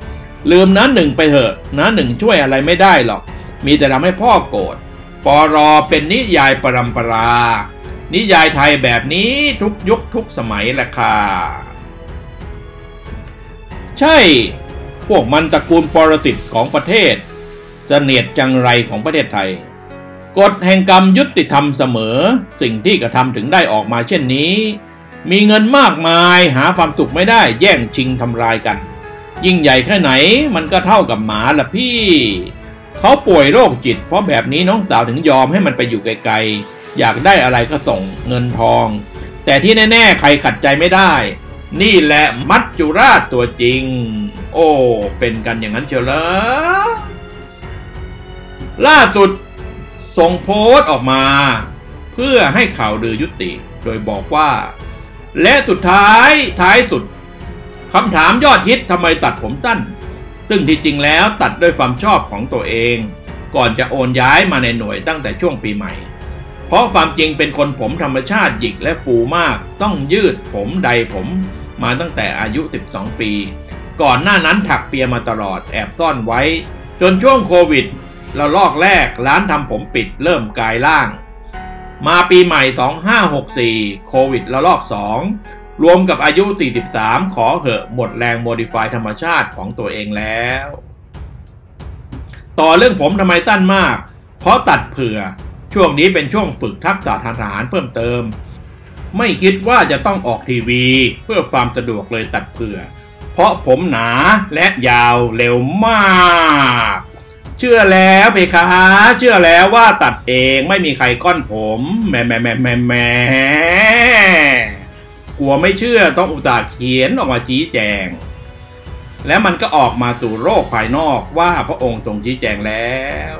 Speaker 1: ลืมน้าหนึ่งไปเถอะน้าหนึ่งช่วยอะไรไม่ได้หรอกมีแต่ทำให้พ่อโกรธปรเป็นนิยายปรัมปรานิยายไทยแบบนี้ทุกยุคทุกสมัยแหละค่ะใช่พวกมันตระกูลปรสิตของประเทศเสนียดจังไรของประเทศไทยกฎแห่งกรรมยุติธรรมเสมอสิ่งที่กระทำถึงได้ออกมาเช่นนี้มีเงินมากมายหาความสุขไม่ได้แย่งชิงทำลายกันยิ่งใหญ่แค่ไหนมันก็เท่ากับหมาละพี่เขาป่วยโรคจิตเพราะแบบนี้น้องสาวถึงยอมให้มันไปอยู่ไกลๆอยากได้อะไรก็ส่งเงินทองแต่ที่แน่ๆใครขัดใจไม่ได้นี่แหละมัจจุราชตัวจริงโอ้เป็นกันอย่างนั้นเชียวเหรอล่าสุดส่งโพสต์ออกมาเพื่อให้ข่าวลือยุติโดยบอกว่าและสุดท้ายท้ายสุดคำถามยอดฮิตทำไมตัดผมสั้นซึ่งที่จริงแล้วตัดด้วยความชอบของตัวเองก่อนจะโอนย้ายมาในหน่วยตั้งแต่ช่วงปีใหม่เพราะความจริงเป็นคนผมธรรมชาติหยิกและฟูมากต้องยืดผมใดผมมาตั้งแต่อายุสิบสองปีก่อนหน้านั้นถักเปียมาตลอดแอบซ่อนไว้จนช่วงโควิดเราลอกแรกร้านทำผมปิดเริ่มกลายร่างมาปีใหม่สองห้าหกสี่โควิดละลอกสองรวมกับอายุสี่สิบสามขอเหอะหมดแรงโมดิฟายธรรมชาติของตัวเองแล้วต่อเรื่องผมทำไมสั้นมากเพราะตัดเผื่อช่วงนี้เป็นช่วงฝึกทักษะทหารเพิ่มเติมไม่คิดว่าจะต้องออกทีวีเพื่อความสะดวกเลยตัดเผื่อเพราะผมหนาและยาวเร็วมากเชื่อแล้วเพคะเชื่อแล้วว่าตัดเองไม่มีใครก้อนผมแหมแหมแหมแหมแหมกลัวไม่เชื่อต้องอุตส่าห์เขียนออกมาชี้แจงและมันก็ออกมาสู่โลกภายนอกว่าพระองค์ทรงชี้แจงแล้ว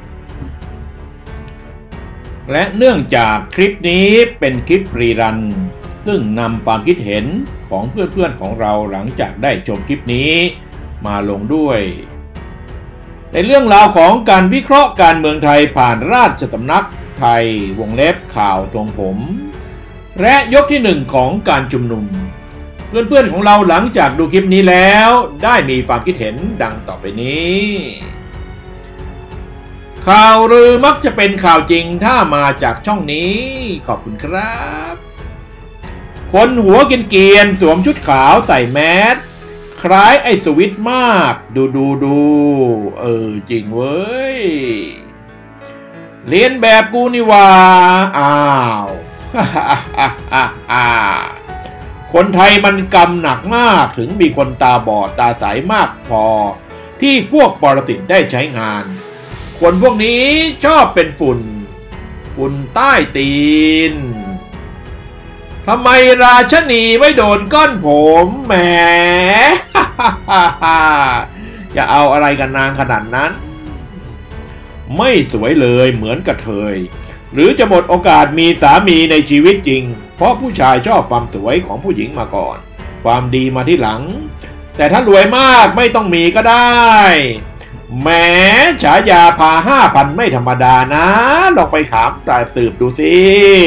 Speaker 1: และเนื่องจากคลิปนี้เป็นคลิปรีรันซึ่งนำความคิดเห็นของเพื่อนๆของเราหลังจากได้ชมคลิปนี้มาลงด้วยในเรื่องราวของการวิเคราะห์การเมืองไทยผ่านราชสำนักไทยวงเล็บข่าวทรงผมและยกที่หนึ่งของการชุมนุมเพื่อนๆของเราหลังจากดูคลิปนี้แล้วได้มีความคิดเห็นดังต่อไปนี้ข่าวลือมักจะเป็นข่าวจริงถ้ามาจากช่องนี้ขอบคุณครับคนหัวกินเกียนสวมชุดขาวใส่แมสคล้ายไอ้สวิตมากดูดูดูเออจริงเว้ยเรียนแบบกูนี่ว่าอ้าวคนไทยมันกำหนักมากถึงมีคนตาบอดตาใสมากพอที่พวกปรสิตได้ใช้งานคนพวกนี้ชอบเป็นฝุ่นฝุ่นใต้ตีนทำไมราชนีไม่โดนก้อนผมแหม จะเอาอะไรกันนางขนาดนั้นไม่สวยเลยเหมือนกระเทยหรือจะหมดโอกาสมีสามีในชีวิตจริงเพราะผู้ชายชอบความสวยของผู้หญิงมาก่อนความดีมาที่หลังแต่ถ้ารวยมากไม่ต้องมีก็ได้แหมฉายาพาห้าพันไม่ธรรมดานะลองไปถามตาสืบดูสิ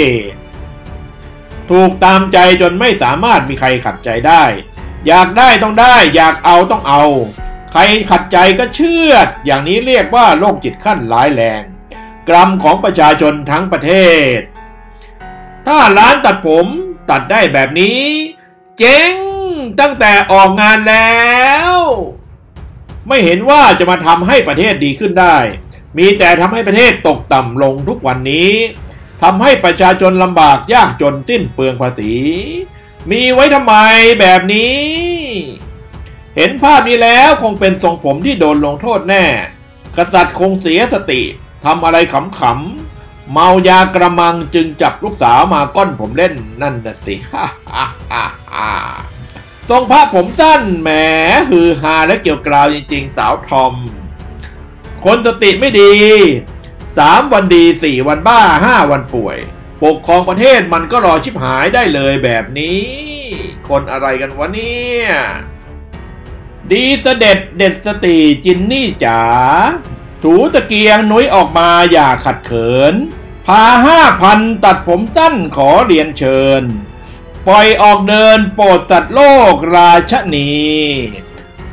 Speaker 1: ถูกตามใจจนไม่สามารถมีใครขัดใจได้อยากได้ต้องได้อยากเอาต้องเอาใครขัดใจก็เชื่อดอย่างนี้เรียกว่าโรคจิตขั้นร้ายแรงกรรมของประชาชนทั้งประเทศถ้าร้านตัดผมตัดได้แบบนี้เจ๊งตั้งแต่ออกงานแล้วไม่เห็นว่าจะมาทำให้ประเทศดีขึ้นได้มีแต่ทำให้ประเทศตกต่ำลงทุกวันนี้ทำให้ประชาชนลำบากยากจนสิ้นเปลืองภาษีมีไว้ทำไมแบบนี้เห็นภาพนี้แล้วคงเป็นทรงผมที่โดนลงโทษแน่กษัตริย์คงเสียสติทำอะไรขำๆเมายากระมังจึงจับลูกสาวมาก้อนผมเล่นนั่นน่ะสิฮ่าฮ่าฮ่าฮ่าทรงพระผมสั้นแหมฮือฮาและเกี่ยวกราวจริงๆสาวทอมคนสติไม่ดีสามวันดีสี่วันบ้าห้าวันป่วยปกครองประเทศมันก็รอชิบหายได้เลยแบบนี้คนอะไรกันวะเนี่ยดีเสด็จเด็ดสติจินนี่จ๋าถูตะเกียงนุ้ยออกมาอย่าขัดเขินพาห้าพันตัดผมสั้นขอเรียนเชิญปล่อยออกเดินโปรดสัตว์โลกราชนี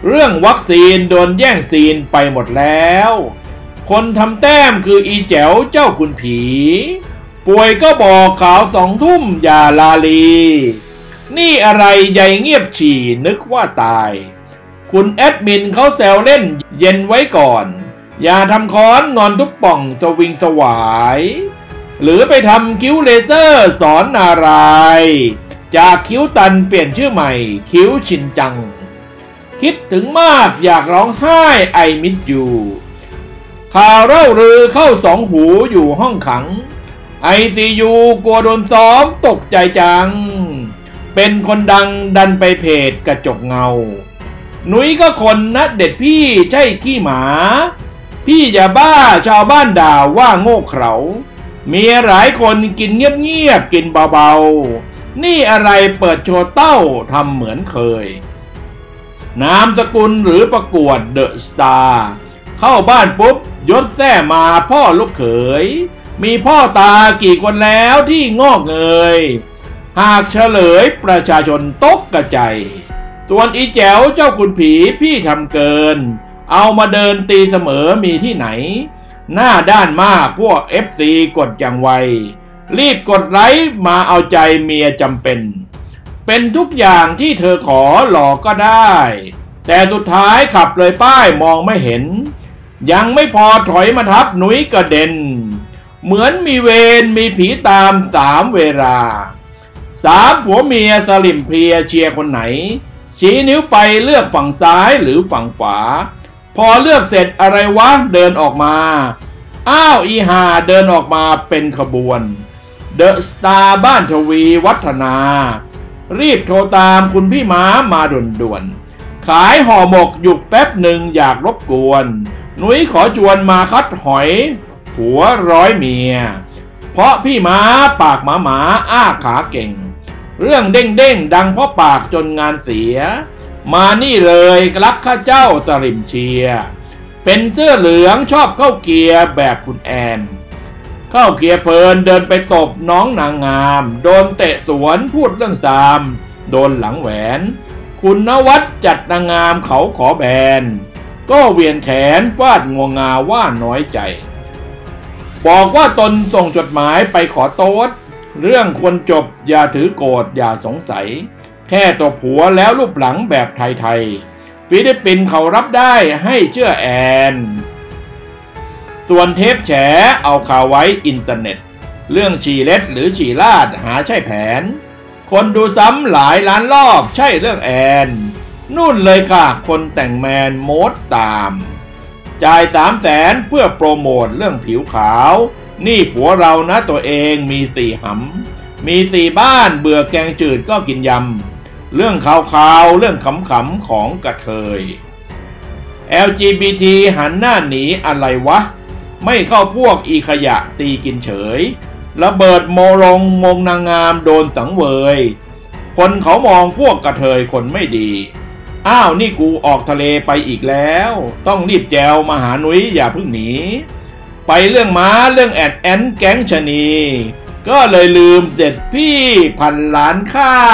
Speaker 1: เรื่องวัคซีนโดนแย่งซีนไปหมดแล้วคนทำแต้มคืออีแจ๋วเจ้าคุณผีป่วยก็บอกข่าวสองทุ่มอย่าลาลีนี่อะไรใหญ่เงียบฉี่นึกว่าตายคุณแอดมินเขาแซวเล่นเย็นไว้ก่อนอย่าทำค้อนงอนทุกป่องสวิงสวายหรือไปทำคิ้วเลเซอร์สอนนารายจากคิ้วตันเปลี่ยนชื่อใหม่คิ้วชินจังคิดถึงมากอยากร้องไห้ไอมิดอยู่ข่าวเล่าลือเข้าสองหูอยู่ห้องขังไอซียูกลัวโดนซ้อมตกใจจังเป็นคนดังดันไปเพจกระจกเงาหนุยก็คนนะเด็ดพี่ใช่ขี้หมาพี่อย่าบ้าชาวบ้านด่าว่าโง่เขลามีหลายคนกินเงียบๆกินเบาๆนี่อะไรเปิดโชว์เต้าทำเหมือนเคยนามสกุลหรือประกวดเดอะสตาร์เข้าบ้านปุ๊บยศแท้มาพ่อลูกเขยมีพ่อตากี่คนแล้วที่งอกเงยหากเฉลยประชาชนตกกระจายส่วนอีแจ๋วเจ้าคุณผีพี่ทำเกินเอามาเดินตีเสมอมีที่ไหนหน้าด้านมากพวก เอฟ ซี กดอย่างไวรีบกดไลค์มาเอาใจเมียจำเป็นเป็นทุกอย่างที่เธอขอหลอกก็ได้แต่สุดท้ายขับเลยป้ายมองไม่เห็นยังไม่พอถอยมาทับหนุยกระเด็นเหมือนมีเวรมีผีตามสามเวลาสามผัวเมียสลิมเพลียเชียร์คนไหนชี้นิ้วไปเลือกฝั่งซ้ายหรือฝั่งขวาพอเลือกเสร็จอะไรวะเดินออกมาอ้าวอีหาเดินออกมาเป็นขบวนเดอะสตาร์บ้านทวีวัฒนารีบโทรตามคุณพี่ม้ามาด่วนๆขายห่อหมกหยุดแป๊บหนึ่งอยากรบกวนหนุยขอชวนมาคัดหอยหัวร้อยเมียเพราะพี่ม้าปากหมาหมาอ้าขาเก่งเรื่องเด้งเด้งดังเพราะปากจนงานเสียมานี่เลยรักข้าเจ้าสริมเชียเป็นเสื้อเหลืองชอบเข้าเกียร์แบบคุณแอนเข้าเกียร์เพลินเดินไปตบน้องนางงามโดนเตะสวนพูดเรื่องซามโดนหลังแหวนคุณนวัดจัดนางงามเขาขอแบนก็เวียนแขนฟาดงวงงาว่าน้อยใจบอกว่าตนส่งจดหมายไปขอโต๊ดเรื่องควรจบอย่าถือโกรธอย่าสงสัยแค่ตัวผัวแล้วรูปหลังแบบไทยๆฟิลิปปินส์เขารับได้ให้เชื่อแอนส่วนเทปแฉเอาข่าวไว้อินเทอร์เน็ตเรื่องฉี่เล็ดหรือฉี่ลาดหาใช่แผนคนดูซ้ำหลายล้านรอบใช่เรื่องแอนนู่นเลยค่ะคนแต่งแมนโมดตามจ่ายสามแสนเพื่อโปรโมทเรื่องผิวขาวนี่ผัวเรานะตัวเองมีสี่หำมีสี่บ้านเบื่อแกงจืดก็กินยำเรื่องข่าวๆเรื่องขำๆของกระเทย แอล จี บี ที หันหน้าหนีอะไรวะไม่เข้าพวกอีขยะตีกินเฉยระเบิดโมรงมงนางงามโดนสังเวยคนเขามองพวกกระเทยคนไม่ดีอ้าวนี่กูออกทะเลไปอีกแล้วต้องรีบแจวมาหาหนุยอย่าเพิ่งหนีไปเรื่องม้าเรื่องแอดแอนแก๊งชนีก็เลยลืมเด็ดพี่พันล้านค่า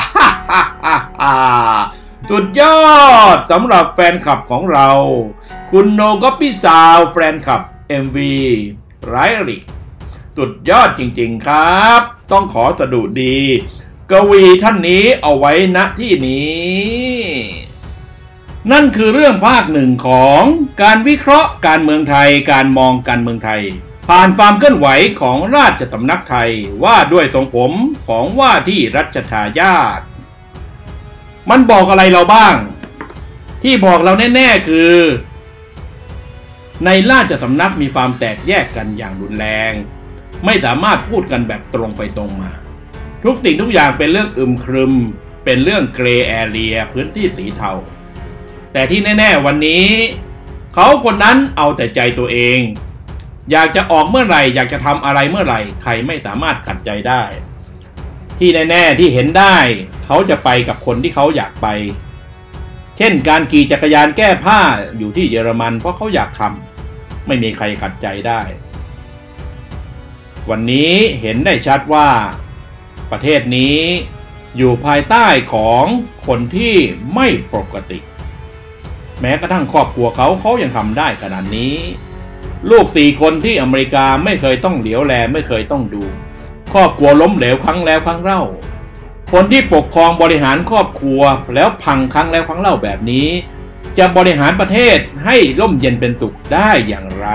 Speaker 1: สุดยอดสำหรับแฟนคลับของเราคุณโนก็พี่สาวแฟนคลับ เอ็ม วี ไรริกสุดยอดจริงๆครับต้องขอสดุดีกวีท่านนี้เอาไว้ณที่นี้นั่นคือเรื่องภาคหนึ่งของการวิเคราะห์การเมืองไทยการมองการเมืองไทยผ่านความเคลื่อนไหวของราชสำนักไทยว่าด้วยทรงผมของว่าที่รัชทายาทมันบอกอะไรเราบ้างที่บอกเราแน่ๆคือในราชสำนักมีความแตกแยกกันอย่างรุนแรงไม่สามารถพูดกันแบบตรงไปตรงมาทุกสิ่งทุกอย่างเป็นเรื่องอึมครึมเป็นเรื่องเกรย์แอเรียพื้นที่สีเทาแต่ที่แน่ๆวันนี้เขาคนนั้นเอาแต่ใจตัวเองอยากจะออกเมื่อไหร่อยากจะทำอะไรเมื่อไหร่ใครไม่สามารถขัดใจได้ที่แน่ๆที่เห็นได้เขาจะไปกับคนที่เขาอยากไปเช่นการขี่จักรยานแก้ผ้าอยู่ที่เยอรมันเพราะเขาอยากทำไม่มีใครขัดใจได้วันนี้เห็นได้ชัดว่าประเทศนี้อยู่ภายใต้ของคนที่ไม่ปกติแม้กระทั่งครอบครัวเขาเขายังทำได้ขนาดนี้ลูกสี่คนที่อเมริกาไม่เคยต้องเหลียวแลไม่เคยต้องดูครอบครัวล้มเหลวครั้งแล้วครั้งเล่าคนที่ปกครองบริหารครอบครัวแล้วพังครั้งแล้วครั้งเล่าแบบนี้จะบริหารประเทศให้ร่มเย็นเป็นสุขได้อย่างไร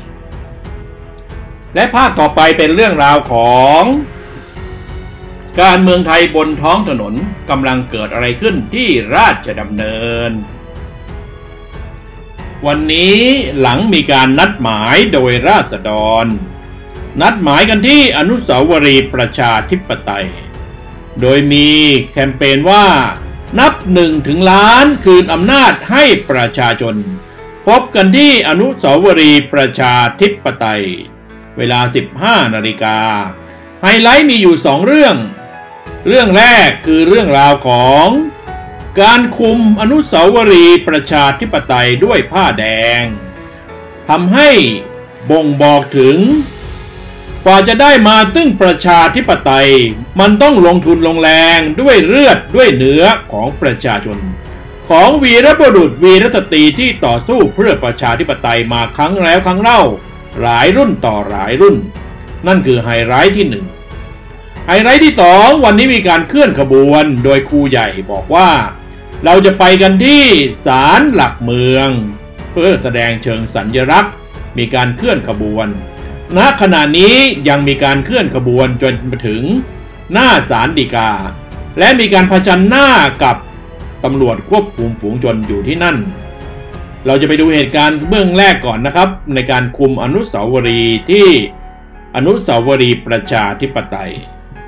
Speaker 1: และภาคต่อไปเป็นเรื่องราวของการเมืองไทยบนท้องถนนกำลังเกิดอะไรขึ้นที่ราชดำเนินวันนี้หลังมีการนัดหมายโดยราษฎรนัดหมายกันที่อนุสาวรีย์ประชาธิปไตยโดยมีแคมเปญว่านับหนึ่งถึงล้านคืนอำนาจให้ประชาชนพบกันที่อนุสาวรีย์ประชาธิปไตยเวลา สิบห้านาฬิกาไฮไลท์มีอยู่สองเรื่องเรื่องแรกคือเรื่องราวของการคุมอนุสาวรีย์ประชาธิปไตยด้วยผ้าแดงทำให้บ่งบอกถึงกว่าจะได้มาซึ่งประชาธิปไตยมันต้องลงทุนลงแรงด้วยเลือดด้วยเนื้อของประชาชนของวีรบุรุษวีรสตรีที่ต่อสู้เพื่อประชาธิปไตยมาครั้งแล้วครั้งเล่าหลายรุ่นต่อหลายรุ่นนั่นคือไฮไลท์ที่หนึ่งไฮไลท์ที่สองวันนี้มีการเคลื่อนขบวนโดยครูใหญ่บอกว่าเราจะไปกันที่ศาลหลักเมืองเพื่อแสดงเชิงสัญลักษณ์มีการเคลื่อนขบวนณขณะนี้ยังมีการเคลื่อนขบวนจนมาถึงหน้าศาลฎีกาและมีการเผชิญหน้ากับตำรวจควบคุมฝูงชนอยู่ที่นั่นเราจะไปดูเหตุการณ์เบื้องแรกก่อนนะครับในการคุมอนุสาวรีย์ที่อนุสาวรีย์ประชาธิปไตย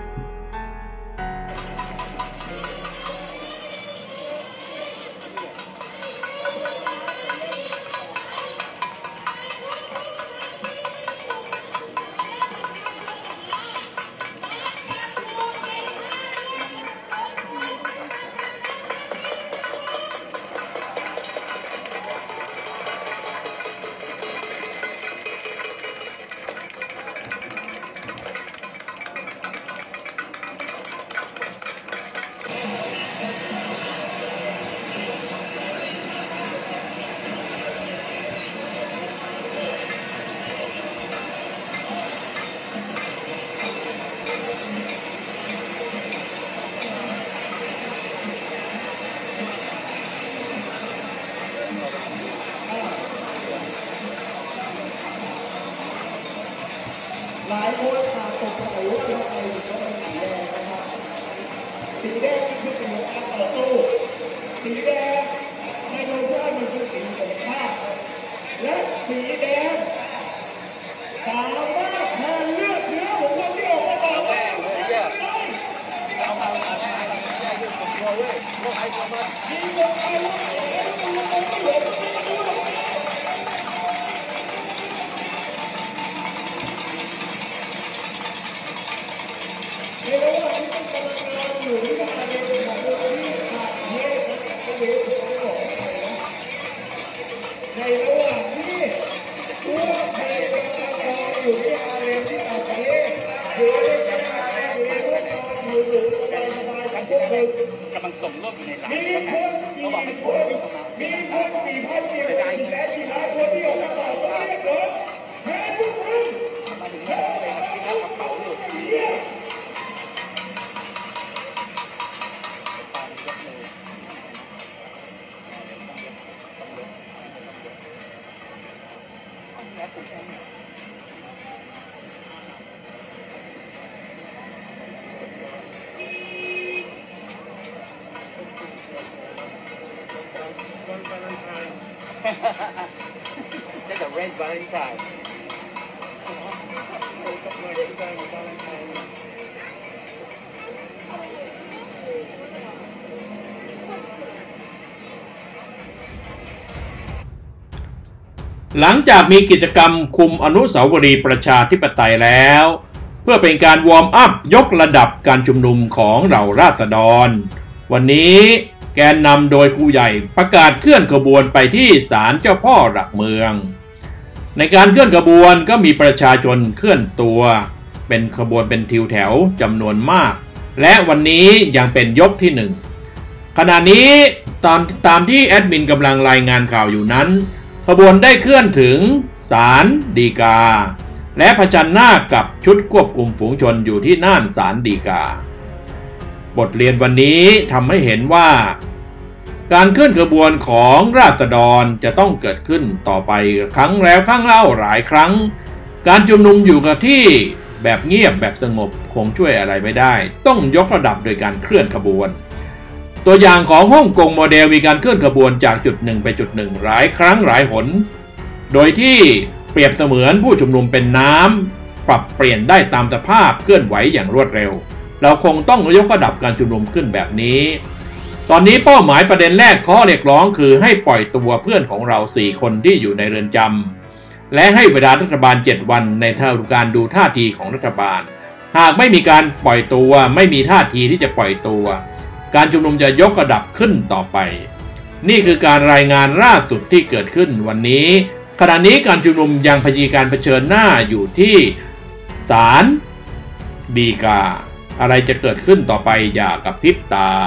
Speaker 2: หลายคนขาดตกใจว่าทำไมถึงต้องเป็นสีแดงนะครับสีแดงคือสีของการต่อสู้สีแดงในโลกนี้มันคือสีของชาติและสีแดงสามารถแทนเลือดเนื้อของคนที่ออกมาต่อสู้ได้มีคนไทยว่าเอ๋มันมันไม่เหลือมันไม่เหลือในระหว่างที่ต้องกำลังงานอยู่ที่การเรียนของเราที่ขาดเทศและการเรียนของเราในระหว่างที่ผู้ใช้การงานอยู่ที่การเรียนที่ต่างประเทศหรือการงานอยู่ในพวกเราอยู่หรือสบายสบายทั้งพวกเรากำลังส่งรถอยู่ในหลังมีคนมีคนมีคนมีพันมีคนและมีหลายคนที่ออกมาต่อสู้เรียกร้องแทนพวกเรามาถึงแล้วเลยที่รับกระเป๋าหลุดThat's a red Valentine.
Speaker 1: หลังจากมีกิจกรรมคุมอนุสาวรีย์ประชาธิปไตยแล้วเพื่อเป็นการวอร์มอัพยกระดับการชุมนุมของเหล่าราษฎรวันนี้แกนนำโดยครูใหญ่ประกาศเคลื่อนขบวนไปที่ศาลเจ้าพ่อหลักเมืองในการเคลื่อนขบวนก็มีประชาชนเคลื่อนตัวเป็นขบวนเป็นทิวแถวจำนวนมากและวันนี้ยังเป็นยกที่หนึ่งขณะนี้ตามตามที่แอดมินกำลังรายงานข่าวอยู่นั้นขบวนได้เคลื่อนถึงศาลฎีกาและเผชิญหน้ากับชุดควบคุมฝูงชนอยู่ที่น่านศาลฎีกาบทเรียนวันนี้ทำให้เห็นว่าการเคลื่อนขบวนของราษฎรจะต้องเกิดขึ้นต่อไปครั้งแล้วครั้งเล่าหลายครั้งการชุมนุมอยู่กับที่แบบเงียบแบบสงบคงช่วยอะไรไม่ได้ต้องยกระดับโดยการเคลื่อนขบวนตัวอย่างของฮ่องกงโมเดลมีการเคลื่อนขบวนจากจุดหนึ่งไปจุดหนึ่งหลายครั้งหลายหนโดยที่เปรียบเสมือนผู้ชุมนุมเป็นน้ำปรับเปลี่ยนได้ตามสภาพเคลื่อนไหวอย่างรวดเร็วเราคงต้องยกระดับการชุมนุมขึ้นแบบนี้ตอนนี้เป้าหมายประเด็นแรกข้อเรียกร้องคือให้ปล่อยตัวเพื่อนของเราสี่คนที่อยู่ในเรือนจำและให้เวลารัฐบาลเจ็ดวันในการดูท่าทีของรัฐบาลหากไม่มีการปล่อยตัวไม่มีท่าทีที่จะปล่อยตัวการชุมนุมจะยกระดับขึ้นต่อไปนี่คือการรายงานล่าสุดที่เกิดขึ้นวันนี้ขณะนี้การชุมนุมยังพยายามเผชิญหน้าอยู่ที่ศาลฎีกาอะไรจะเกิดขึ้นต่อไปอย่ากระพริบตา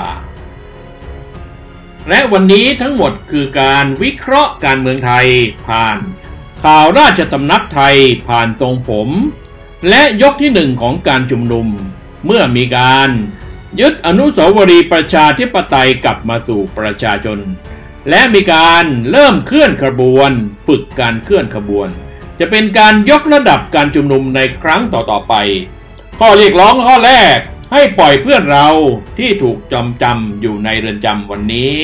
Speaker 1: และวันนี้ทั้งหมดคือการวิเคราะห์การเมืองไทยผ่านข่าวราชสำนักไทยผ่านทรงผมและยกที่หนึ่งของการชุมนุมเมื่อมีการยึดอนุสาวรีย์ประชาธิปไตยกลับมาสู่ประชาชนและมีการเริ่มเคลื่อนขบวนฝึกการเคลื่อนขบวนจะเป็นการยกระดับการชุมนุมในครั้งต่อๆไปข้อเรียกร้องข้อแรกให้ปล่อยเพื่อนเราที่ถูกจำจำอยู่ในเรือนจำวันนี้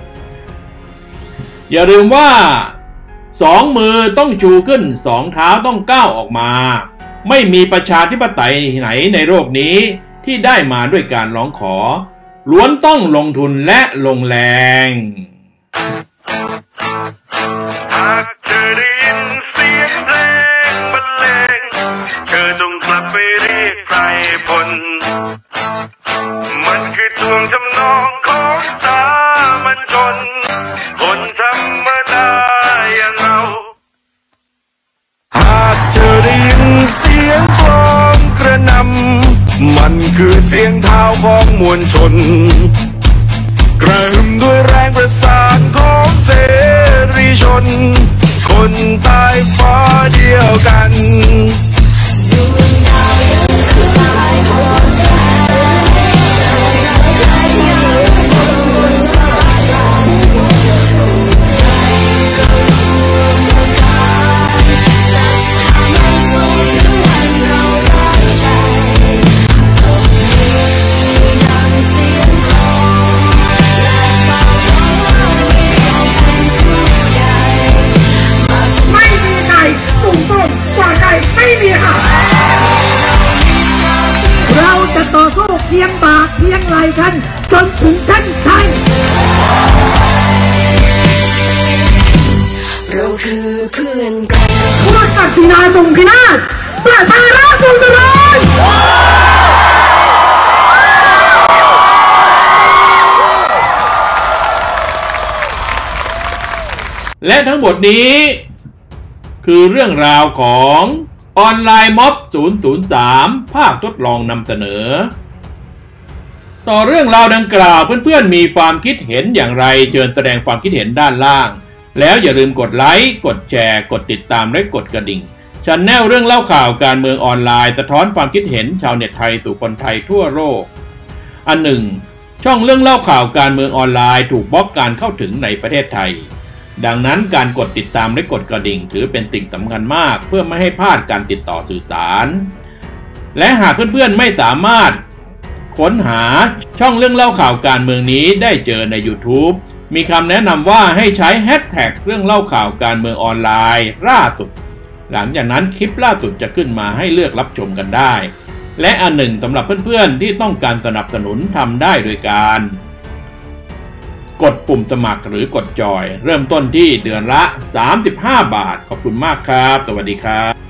Speaker 1: อย่าลืมว่าสองมือต้องชูขึ้นสองเท้าต้องก้าวออกมาไม่มีประชาธิปไตยไหนในโลกนี้ที่ได้มาด้วยการร้องขอล้วนต้องลงทุนและลงแรง
Speaker 3: หากเธอได้ยินเสียงเพลงบรรเลงเธอจงกลับไปเรียกไพรพลมันคือทวงทำนองของสามัญชนคนธรรมดาอย่างเราหากเธอได้ยินเสียงกลองกระหน่ำมันคือเสียงเท้าของมวลชนกระหึ่มด้วยแรงประสานของเสรีชนคนใต้ฟ้าเดียวกัน
Speaker 4: เราจะต่อสู้เคียงบ่าเคียงไหลกันจนถึงเส้นชัยเราคือเพื่อนกันพวกศักดินาทรงพินาศประชาราษฎรทรงเจริญ
Speaker 1: และทั้งหมดนี้คือเรื่องราวของออนไลน์ม็อบศูนย์ศูนย์สามภาคทดลองนำเสนอต่อเรื่องราวดังกล่าวเพื่อนๆมีความคิดเห็นอย่างไรเชิญแสดงความคิดเห็นด้านล่างแล้วอย่าลืมกดไลค์กดแชร์กดติดตามและกดกระดิ่งชันแนลเรื่องเล่าข่าวการเมืองออนไลน์สะท้อนความคิดเห็นชาวเน็ตไทยสู่คนไทยทั่วโลกอันหนึ่งช่องเรื่องเล่าข่าวการเมืองออนไลน์ถูกบล็อกการเข้าถึงในประเทศไทยดังนั้นการกดติดตามและกดกระดิ่งถือเป็นสิ่งสำคัญมากเพื่อไม่ให้พลาดการติดต่อสื่อสารและหากเพื่อนๆไม่สามารถค้นหาช่องเรื่องเล่าข่าวการเมืองนี้ได้เจอใน YouTube มีคำแนะนำว่าให้ใช้แฮชแท็กเรื่องเล่าข่าวการเมืองออนไลน์ล่าสุดหลังจากนั้นคลิปล่าสุดจะขึ้นมาให้เลือกรับชมกันได้และอันหนึ่งสำหรับเพื่อนๆที่ต้องการสนับสนุนทำได้โดยการกดปุ่มสมัครหรือกดจอยเริ่มต้นที่เดือนละสามสิบห้าบาทขอบคุณมากครับสวัสดีครับ